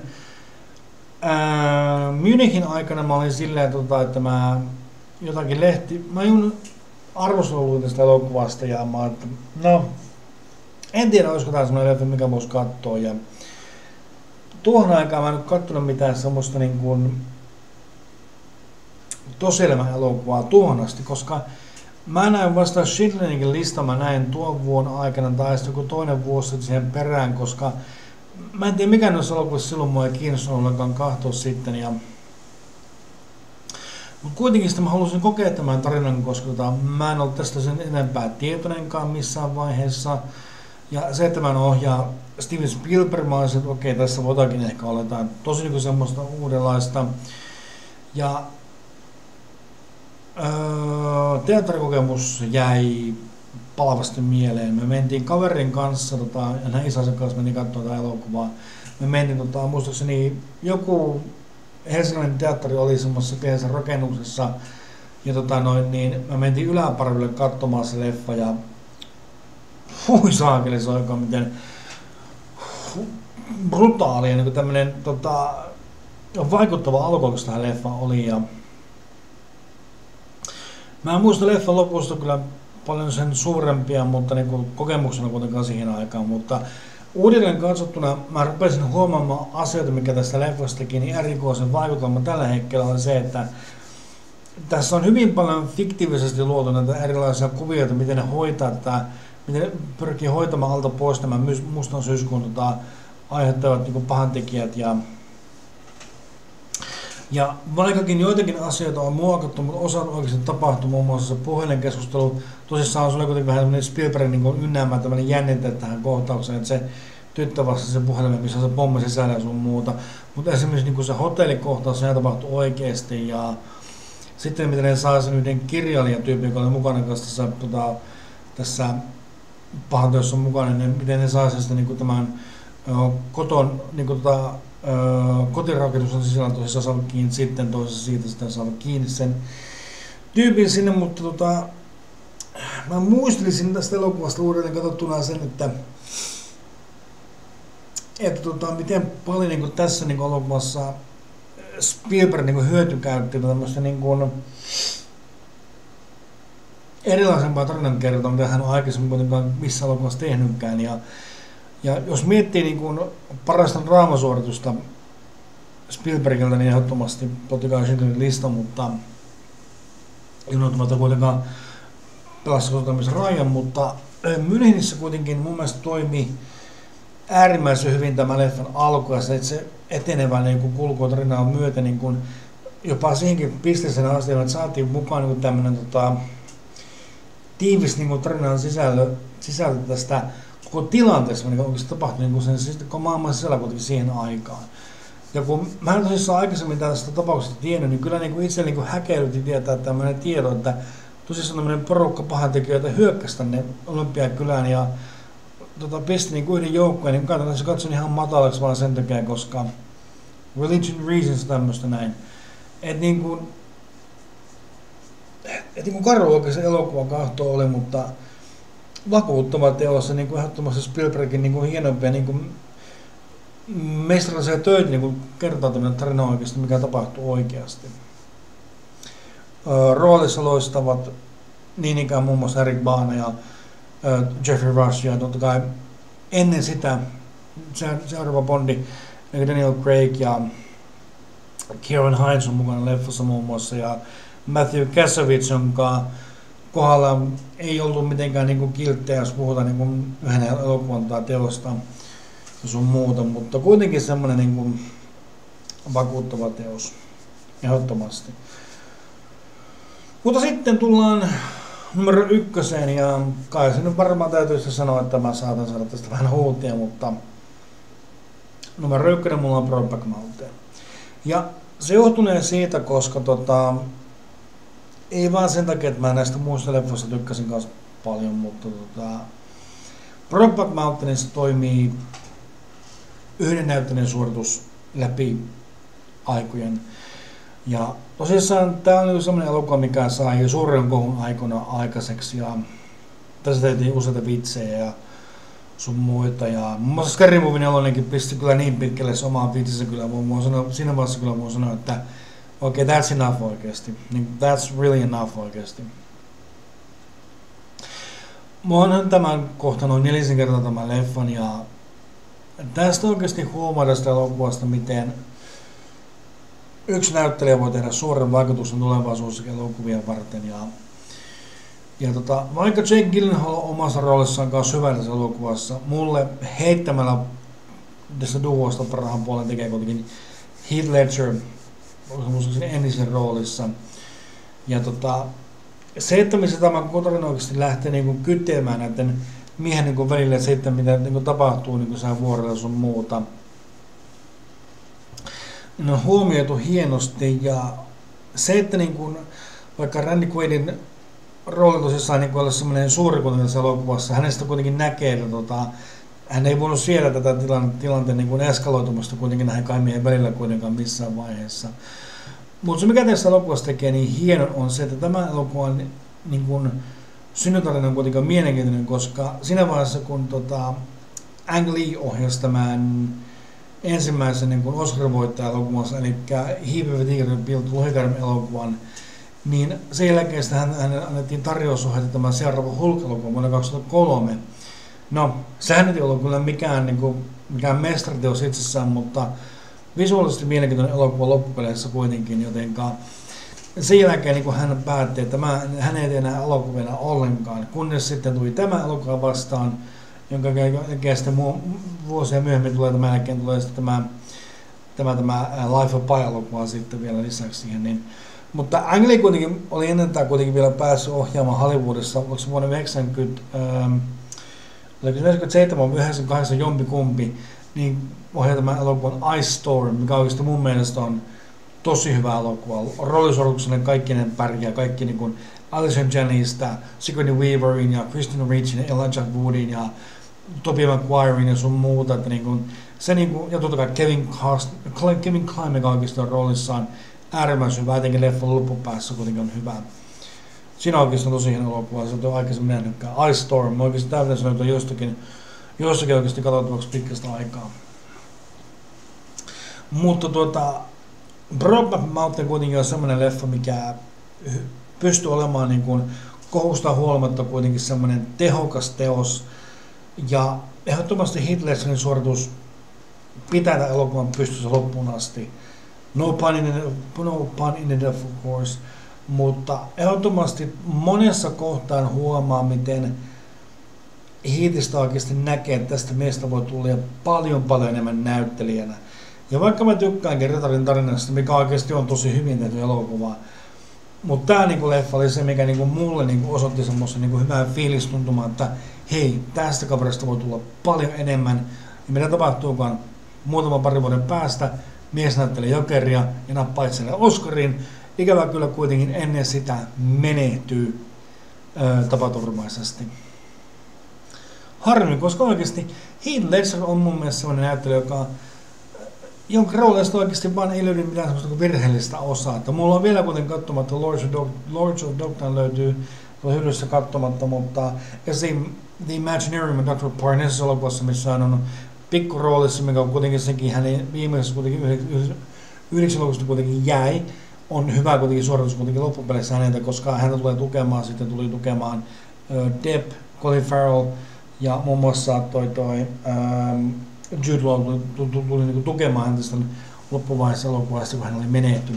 ää, Munichin aikana mä olin silleen, tota, että mä jotakin lehti, mä jun arvosteluin tästä elokuvasta ja mä että no, en tiedä olisiko tää semmoinen leffa, mikä voisi katsoa. Ja tuohon aikaan mä en nyt kattonut mitään semmoista niin kuin tosielämän elokuvaa tuohon asti, koska mä näin vasta Schindlerin lista, mä näin tuon vuonna aikana tai sitten joku toinen vuosi siihen perään, koska mä en tiedä mikä noissa elokuvissa silloin mua ei kiinnostunut ollenkaan kahtoa sitten. Ja mutta kuitenkin sitten mä halusin kokea tämän tarinan, koska tota, mä en ollut tästä sen enempää tietoinenkaan missään vaiheessa. Ja se, että mä en ohjaa Steven Spielberg, mä olisin, että okei, tässä voitakin ehkä olla jotain tosi niin semmoista uudenlaista. Ja öö, teatterikokemus jäi palavasti mieleen. Me mentiin kaverin kanssa, tota, ja näin isänsä kanssa meni katsoa tätä elokuvaa. Me mentiin, tota, muistaakseni joku Helsingin teatteri oli semmoisessa pienessä rakennuksessa, ja tota, noin, niin me mentiin yläparville katsomaan se leffa, ja hui saakeli, se oikein miten brutaali ja niin tämmöinen tota, vaikuttava alkuakas tähän leffaan oli. Ja mä en muista leffan lopusta kyllä paljon sen suurempia, mutta niin kuin kokemuksena kuitenkaan siihen aikaan, mutta uudelleen katsottuna mä rupesin huomaamaan asioita, mikä tästä leffasta teki niin erikoisen vaikutelma tällä hetkellä on se, että tässä on hyvin paljon fiktiivisesti luotu näitä erilaisia kuvioita, miten ne hoitaa tätä, miten ne pyrkii hoitamaan alta pois nämä mustan syyskuun tota, aiheuttavat niin pahantekijät. Ja, ja vaikkakin joitakin asioita on muokattu, mutta osa on oikeasti tapahtunut, muun muassa se puhelinkeskustelu. Tosissaan se oli kuitenkin vähän tämmöinen Spielbergin niin ynnäämään tämmöinen jännite tähän kohtaukseen, että se tyttö vastasi sen puhelimen, missä on se pommi sisällä ja sun muuta. Mutta esimerkiksi niin se hotellikohtaus, se tapahtui oikeasti. Ja sitten miten ne saa sen yhden kirjailijatyypin, joka oli mukana kanssa tässä, tota, tässä pahanteossa mukana, niin miten ne saa sen niin tämän ö, koton, niin kuin, tota, ö, kotirakennuksen sisällä toisessa saa kiinni, sitten toisessa siitä sitten saa kiinni sen tyypin sinne, mutta tota, mä muistelisin tästä elokuvasta uudelleen katsottuna sen, että että tota, miten paljon niin kuin tässä niin kuin elokuvassa Spielberg niin kuin hyötykäytti tämmöistä niin kuin erilaisempaa tarinankertoa, mitä hän on aikaisemmin kuitenkaan missä elokuvassa tehnytkään. Ja, ja jos miettii niin kuin parasta draamasuoritusta Spielbergiltä, niin ehdottomasti totta kai Schindlerin lista, mutta unohtumatta kuitenkaan Pelastussotilas Ryan, mutta Münchenissä kuitenkin mun mielestä toimi äärimmäisen hyvin tämä leffan alku ja se, että se etenevä niin kulkua tarinaa myötä niin kuin jopa siihenkin pisteeseen asti, että saatiin mukaan niin tämmöinen tota, tiivis niin tarinan sisältö, sisältö tästä koko tilanteesta, mikä oikeasti tapahtui niin sen siis koko maailman sisällä kuitenkin siihen aikaan. Ja kun mä en tosissaan aikaisemmin tästä tapauksesta tiennyt, niin kyllä niin itse niin häkeilytti tietää tämmöinen tieto, että tosissaan tämmöinen porukka pahantekijöitä hyökkäsi tänne Olympiakylään ja tota, pisti niin yhden joukkueen, niin katsotaan, se katsoin ihan matalaksi vaan sen takia, koska religion reasons tämmöistä näin. Et niin kuin, et niin kuin karu oikein se elokuvan kahto oli, mutta vakuuttava teossa, niin kuin ehdottomasti Spielbergin niin kuin hienompia niin kuin mestarallisia töitä niin kuin kertoo tämmöinen tarina oikeasti, mikä tapahtuu oikeasti. Öö, roolissa loistavat niin ikään muun muassa Eric Bana ja öö, Jeffrey Rush ja totta kai ennen sitä seuraava Bondi, Daniel Craig ja Kieran Hines on mukana leffassa muun muassa ja Matthew Kasovitz, jonka kohdalla ei ollut mitenkään niin kuin kilttejä, jos puhutaan niin kuin yhden elokuvan tai teosta ja sun muuta, mutta kuitenkin semmoinen niin kuin vakuuttava teos, ehdottomasti. Mutta sitten tullaan numero ykköseen ja kai se nyt varmaan täytyisi sanoa, että mä saatan saada tästä vähän huutia, mutta numero ykkönen mulla on Brokeback Mountain. Ja se johtunee siitä, koska tota, ei vaan sen takia, että mä näistä muista leffoista tykkäsin kanssa paljon, mutta tota, Brokeback Mountainissa toimii yhden näyttelijän suoritus läpi aikojen. Ja tosissaan tää on sellainen elokuva, mikä sai suuren kohun aikana aikaiseksi ja tässä tehtiin useita vitsejä ja sun muita. Ja muun muassa Scary Movie nelonenkin pisti kyllä niin pitkälle se omaan vitsinsä kyllä. Voin sanoa, siinä vaiheessa kyllä voin sanoa, että okei, okay, that's enough oikeesti. That's really enough oikeesti. Mä oon tämän kohta noin nelisen kertaa tämän leffan ja tästä oikeesti huomaa tästä elokuvasta, miten yksi näyttelijä voi tehdä suuren vaikutuksen tulevaisuudessa elokuvia varten. Ja, ja tota, vaikka Jake Gyllenhaal on omassa roolissaan kanssa hyvä tässä elokuvassa, mulle heittämällä tästä duosta parhaan puolen tekee kuitenkin Heath Ledger ensin roolissa. Ja tota, se, että missä tämä tarina oikeasti lähtee niinku kyteemään näiden miehen niinku välillä, se, että mitä niinku tapahtuu niinku vuorella sun muuta, ne on huomioitu hienosti ja se, että niinku, vaikka Randy Quaidin rooli tosissaan niinku olla semmoinen suuri kuin tässä elokuvassa, hänestä kuitenkin näkee, että tota, hän ei voinut siedä tätä tilanteen, tilanteen niinku eskaloitumasta kuitenkin näiden kaimien välillä kuitenkaan missään vaiheessa. Mutta se mikä tässä elokuvassa tekee niin hienon on se, että tämä elokuva on niin kuin, synnytarina on kuitenkin mielenkiintoinen, koska siinä vaiheessa kun tota, Ang Lee ohjasi tämän ensimmäisen niin kuin Oscar-voittaja elokuvassa, eli Hiipivä tiikerin piltu Lohikäärme-elokuvan, niin sen jälkeen hän, hän annettiin tarjousohjata tämän seuraava Hulk-elokuva vuonna kaksituhattakolme. No, sehän ei ollut kyllä mikään, niin kuin, mikään mestariteos itsessään, mutta visuaalisesti mielenkiintoinen elokuva loppupeleissä kuitenkin, jotenka sen jälkeen niin hän päätti, että mä, hän ei tee enää elokuvia ollenkaan, kunnes sitten tuli tämä elokuva vastaan, jonka jälkeen sitten vuosia myöhemmin tulee tämän jälkeen tulee sitten tämä, tämä, tämä Life of Pi-elokuva sitten vielä lisäksi siihen. Niin. Mutta Ang Lee kuitenkin oli ennen tämä kuitenkin vielä päässyt ohjaamaan Hollywoodissa, oliko se vuonna yhdeksänkymmentä, ähm, oliko se yhdeksänkymmentäseitsemän yhdeksänkymmentäkahdeksan jompikumpi, niin ohjaa tämän elokuvan Ice Storm, mikä oikeasti mun mielestä on tosi hyvä elokuva. Roolisuorituksena kaikki ne pärjää, kaikki niin kuin Alison Janneystä, Sigourney Weaverin ja Christina Ricciin ja Elijah Woodin ja Tobey Maguirein ja sun muuta. Että niin kuin, se niin kuin, ja totta kai Kevin, Cast, Kevin Kline, mikä oikeasti on roolissaan äärimmäisen hyvä, etenkin leffan loppupäässä kuitenkin on hyvä. Siinä oikeasti on tosi hieno elokuva, se on aikaisemmin nähnytkään. Ice Storm, oikeasti täytyy sanoa, että jostakin jossakin oikeasti katsottavaksi pitkästä aikaa. Mutta tuota, Brokeback Mountain kuitenkin on semmoinen leffa, mikä pystyy olemaan niin kuin kohusta huolimatta kuitenkin semmoinen tehokas teos. Ja ehdottomasti Heath Ledgerin suoritus pitää tämän elokuvan pystyssä loppuun asti. No pun in it, no pun in it of course. Mutta ehdottomasti monessa kohtaan huomaa, miten Heathistä oikeasti näkee, että tästä miestä voi tulla paljon paljon enemmän näyttelijänä. Ja vaikka mä tykkäänkin Retarin tarinasta, mikä oikeasti on tosi hyvin tehty elokuva, mutta tää niinku leffa oli se, mikä niinku mulle niinku osoitti semmoisen niinku hyvää fiilistuntumaa, että hei, tästä kaverista voi tulla paljon enemmän. Ja mitä tapahtuukaan muutaman parin vuoden päästä, mies näyttelee Jokeria ja nappaa itselleen Oscarin. Ikävä kyllä kuitenkin ennen sitä menehtyy ö, tapaturmaisesti. Harmi, koska oikeasti Heath Ledger on mun mielestä sellainen näyttelijä, joka jonka roolista oikeasti vaan ei löydy mitään semmoista virheellistä osaa. Että mulla on vielä kuitenkin katsomatta Lords of, Dog, Lords of Dogtown löytyy tuolla hyllyssä katsomatta, mutta esim. The Imaginarium doctor Parnassus elokuvassa, missä hän on pikkuroolissa, mikä on kuitenkin sekin hänen viimeisessä kuitenkin yhdeksän elokuvasta kuitenkin jäi, on hyvä kuitenkin suoritus kuitenkin loppupeleissä häneltä, koska häntä tulee tukemaan, sitten tuli tukemaan uh, Depp, Colin Farrell ja muun muassa toi toi um, Jude Law tuli, tuli, tuli, tuli niin tukemaan häntä sitten loppuvaiheessa elokuvasta, kun hän oli menehtynyt.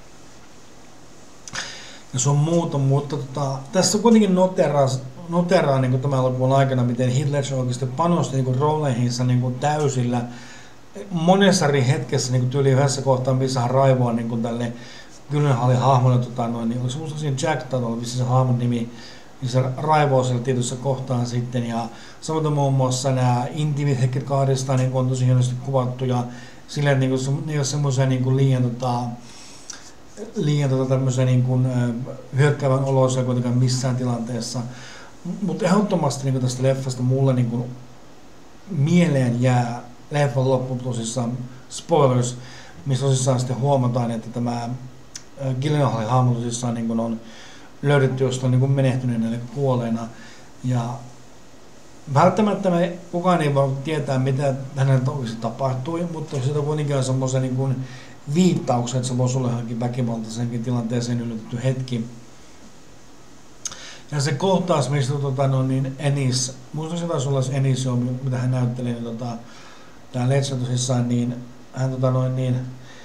Ja se on muuta, mutta tota, tässä kuitenkin noteraa, noteraa niin tämän elokuvan aikana, miten Heath Ledger oikeasti panosti niin rooleihinsa niin täysillä. Monessa eri hetkessä niin tyyli yhdessä kohtaa, missä hän raivoaa niin tälle Gyllenhaalin hahmolle, tota, noin, niin oliko se musta siinä Jack tai oli se hahmon nimi, niin se raivoo siellä tietyssä kohtaan sitten. Ja samoin muun muassa nämä intimit hetket kahdestaan niin on tosi hienosti kuvattu ja silleen niin kuin, ne ei ole semmoisia niin liian, tota, liian tota, tämmöisiä niin kuin, hyökkäävän oloisia kuitenkaan missään tilanteessa. Mutta ehdottomasti niin tästä leffasta mulle niin kuin, mieleen jää leffan loppu tosissaan spoilers, missä tosissaan sitten huomataan, että tämä Gyllenhaalin hahmo tosissaan niin kun on löydetty jostain niin menehtyneenä eli kuolleena. Ja välttämättä me kukaan ei voi tietää, mitä hänelle oikeasti tapahtui, mutta siitä kuitenkin on semmoisen niin kuin viittauksen, että se voisi olla johonkin väkivaltaisenkin tilanteeseen yllätetty hetki. Ja se kohtaus, mistä tota, no, niin Ennis, muista se taisi olla se Ennis, mitä hän näytteli, niin, tota, tämä Ledger tosissaan, niin hän tota, noin, niin,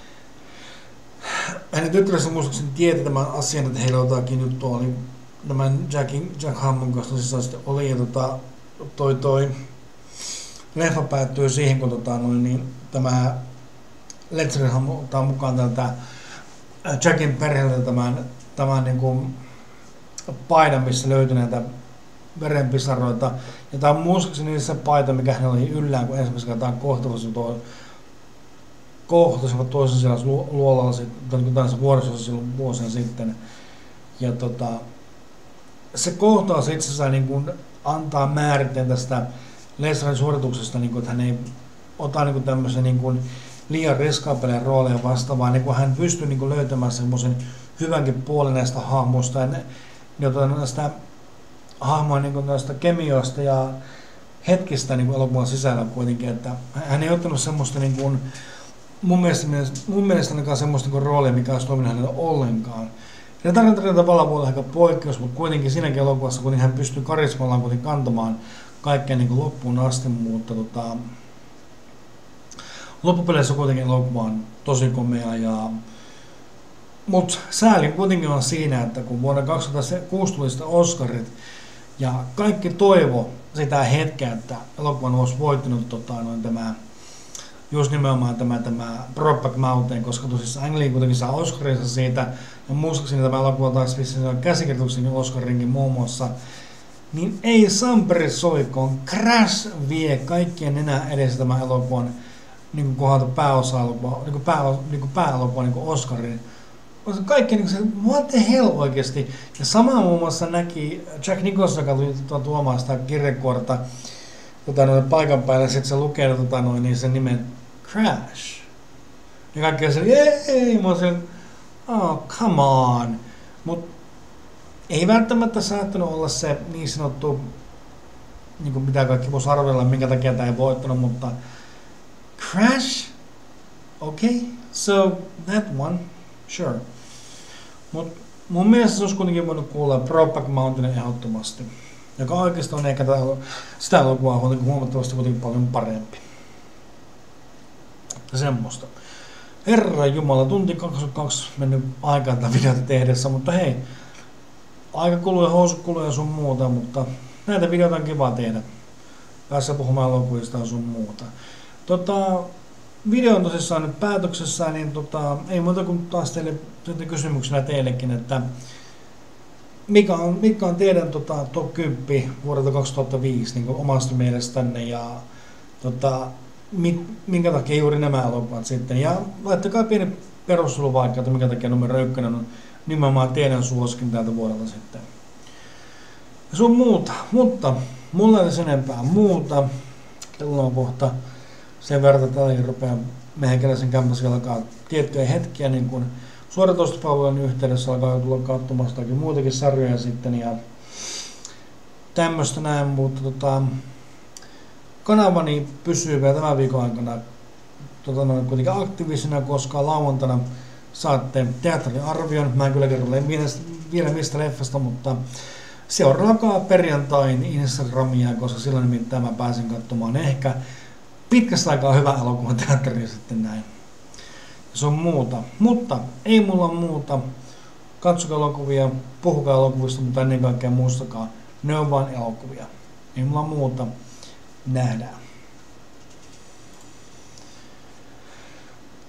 hänen tyttärensä muistaakseni tietää tämän asian, että heillä jotakin juttua oli tämän Jackin, Jack Hammon kanssa tosissaan sitten oli, ja tota, toi toi leffa päättyy siihen, kun tota, noin, niin, tämä Ledger ottaa mukaan tältä Jackin perheeltä tämän, tämän niin kuin paidan, missä löytyi näitä verenpisaroita. Ja tämä on muistaakseni se paita, mikä hänellä oli yllään, kun ensimmäisen kertaa kohtasivat tuo kohtasivat toisen siellä luolalla sitten vuorisossa silloin vuosien sitten. Ja tota, se kohtaus itsessään niin kuin antaa määritteen tästä Ledgerin suorituksesta, niin kuin, että hän ei ota niin kuin tämmöisen niin kuin liian riskaapelien rooleja vastaavaan, niin kuin hän pystyy niin kuin löytämään semmoisen hyvänkin puolen näistä hahmoista ja näistä hahmoa niin kuin näistä kemioista ja hetkistä niin kuin elokuvan sisällä kuitenkin, että hän ei ottanut semmoista niin kuin, mun mielestä, mun mielestä ainakaan semmoista niin kuin roolia, mikä olisi toiminut hänellä ollenkaan. Ja tarkoittaa tavallaan voi olla aika poikkeus, mutta kuitenkin siinäkin elokuvassa kuitenkin hän pystyy karismallaan kuitenkin kantamaan kaikkea niin kuin loppuun asti, mutta tota, loppupeleissä kuitenkin elokuva on tosi komea. Ja mutta sääli kuitenkin on siinä, että kun vuonna kaksituhattakuusi tuli sitä Oscarit ja kaikki toivo sitä hetkeä, että elokuvan olisi voittanut tota, noin tämä, just nimenomaan tämä, tämä Brokeback Mountain, koska tosissaan Ang Lee kuitenkin saa Oscarinsa siitä ja muistaakseni tämä elokuva taas vissiin käsikirjoituksenkin Oscarinkin muun muassa, niin ei Samperi soikoon, Crash vie kaikkien enää edessä tämän elokuvan niin kohdalta pääosa-elokuva, niin pää, niin pääelokuva niin Oscarin. Kaikki niin se, what the hell oikeesti. Ja sama muun muassa näki Jack Nicholson, joka tuli tuomaan sitä kirjekuorta tota, noin, paikan päälle, sitten se lukee tota, noin, niin sen nimen Crash. Ja kaikki on se, ei, mä oon sen, oh, come on. Mut ei välttämättä saattanut olla se niin sanottu, niin kuin mitä kaikki voisi arvella, minkä takia tämä ei voittanut, mutta Crash? Okay, so that one. Sure. Mut mun mielestä se olisi kuitenkin voinut kuulla Brokeback Mountainin ehdottomasti, joka oikeastaan on ehkä sitä elokuvaa huomattavasti kuitenkin paljon parempi. Ja semmoista. Herra Jumala, tunti kaksikymmentäkaksi mennyt aikaan tätä videota tehdessä, mutta hei, aika kuluu ja housut kuluu ja sun muuta, mutta näitä videoita on kiva tehdä. Päässä puhumaan elokuvista ja sun muuta. Tota, video on tosissaan nyt päätöksessä, niin tota, ei muuta kuin taas teille kysymyksenä teillekin, että mikä on, mikä on teidän tota, top kymmenen vuodelta kaksituhattaviisi niin omasta mielestänne ja tota, minkä takia juuri nämä elokuvat sitten. Ja laittakaa pieni perussulu vaikka, että minkä takia numero ykkönen on nimenomaan teidän suosikin tältä vuodelta sitten. Ja sun muuta, mutta mulla ei ole enempää muuta. Kello on kohta sen verran, että tälläkin rupeaa meikäläisen kämpässä alkaa tiettyjä hetkiä, niin kuin suoratoistopalvelujen yhteydessä alkaa tulla katsomastakin muutakin sarjoja sitten ja tämmöistä näin, mutta tota, kanavani pysyy vielä tämän viikon aikana tota, noin kuitenkin aktiivisena, koska lauantaina saatte teatteriarvion. Mä en kyllä kerro vielä mistä leffasta, mutta seuraakaa perjantain Instagramia, koska silloin nimittäin mä pääsen katsomaan ehkä pitkästä aikaa hyvä elokuvan teatteria sitten näin. Se on muuta. Mutta ei mulla muuta. Katsokaa elokuvia, puhukaa elokuvista, mutta ennen kaikkea muistakaa, ne on vain elokuvia. Ei mulla muuta. Nähdään.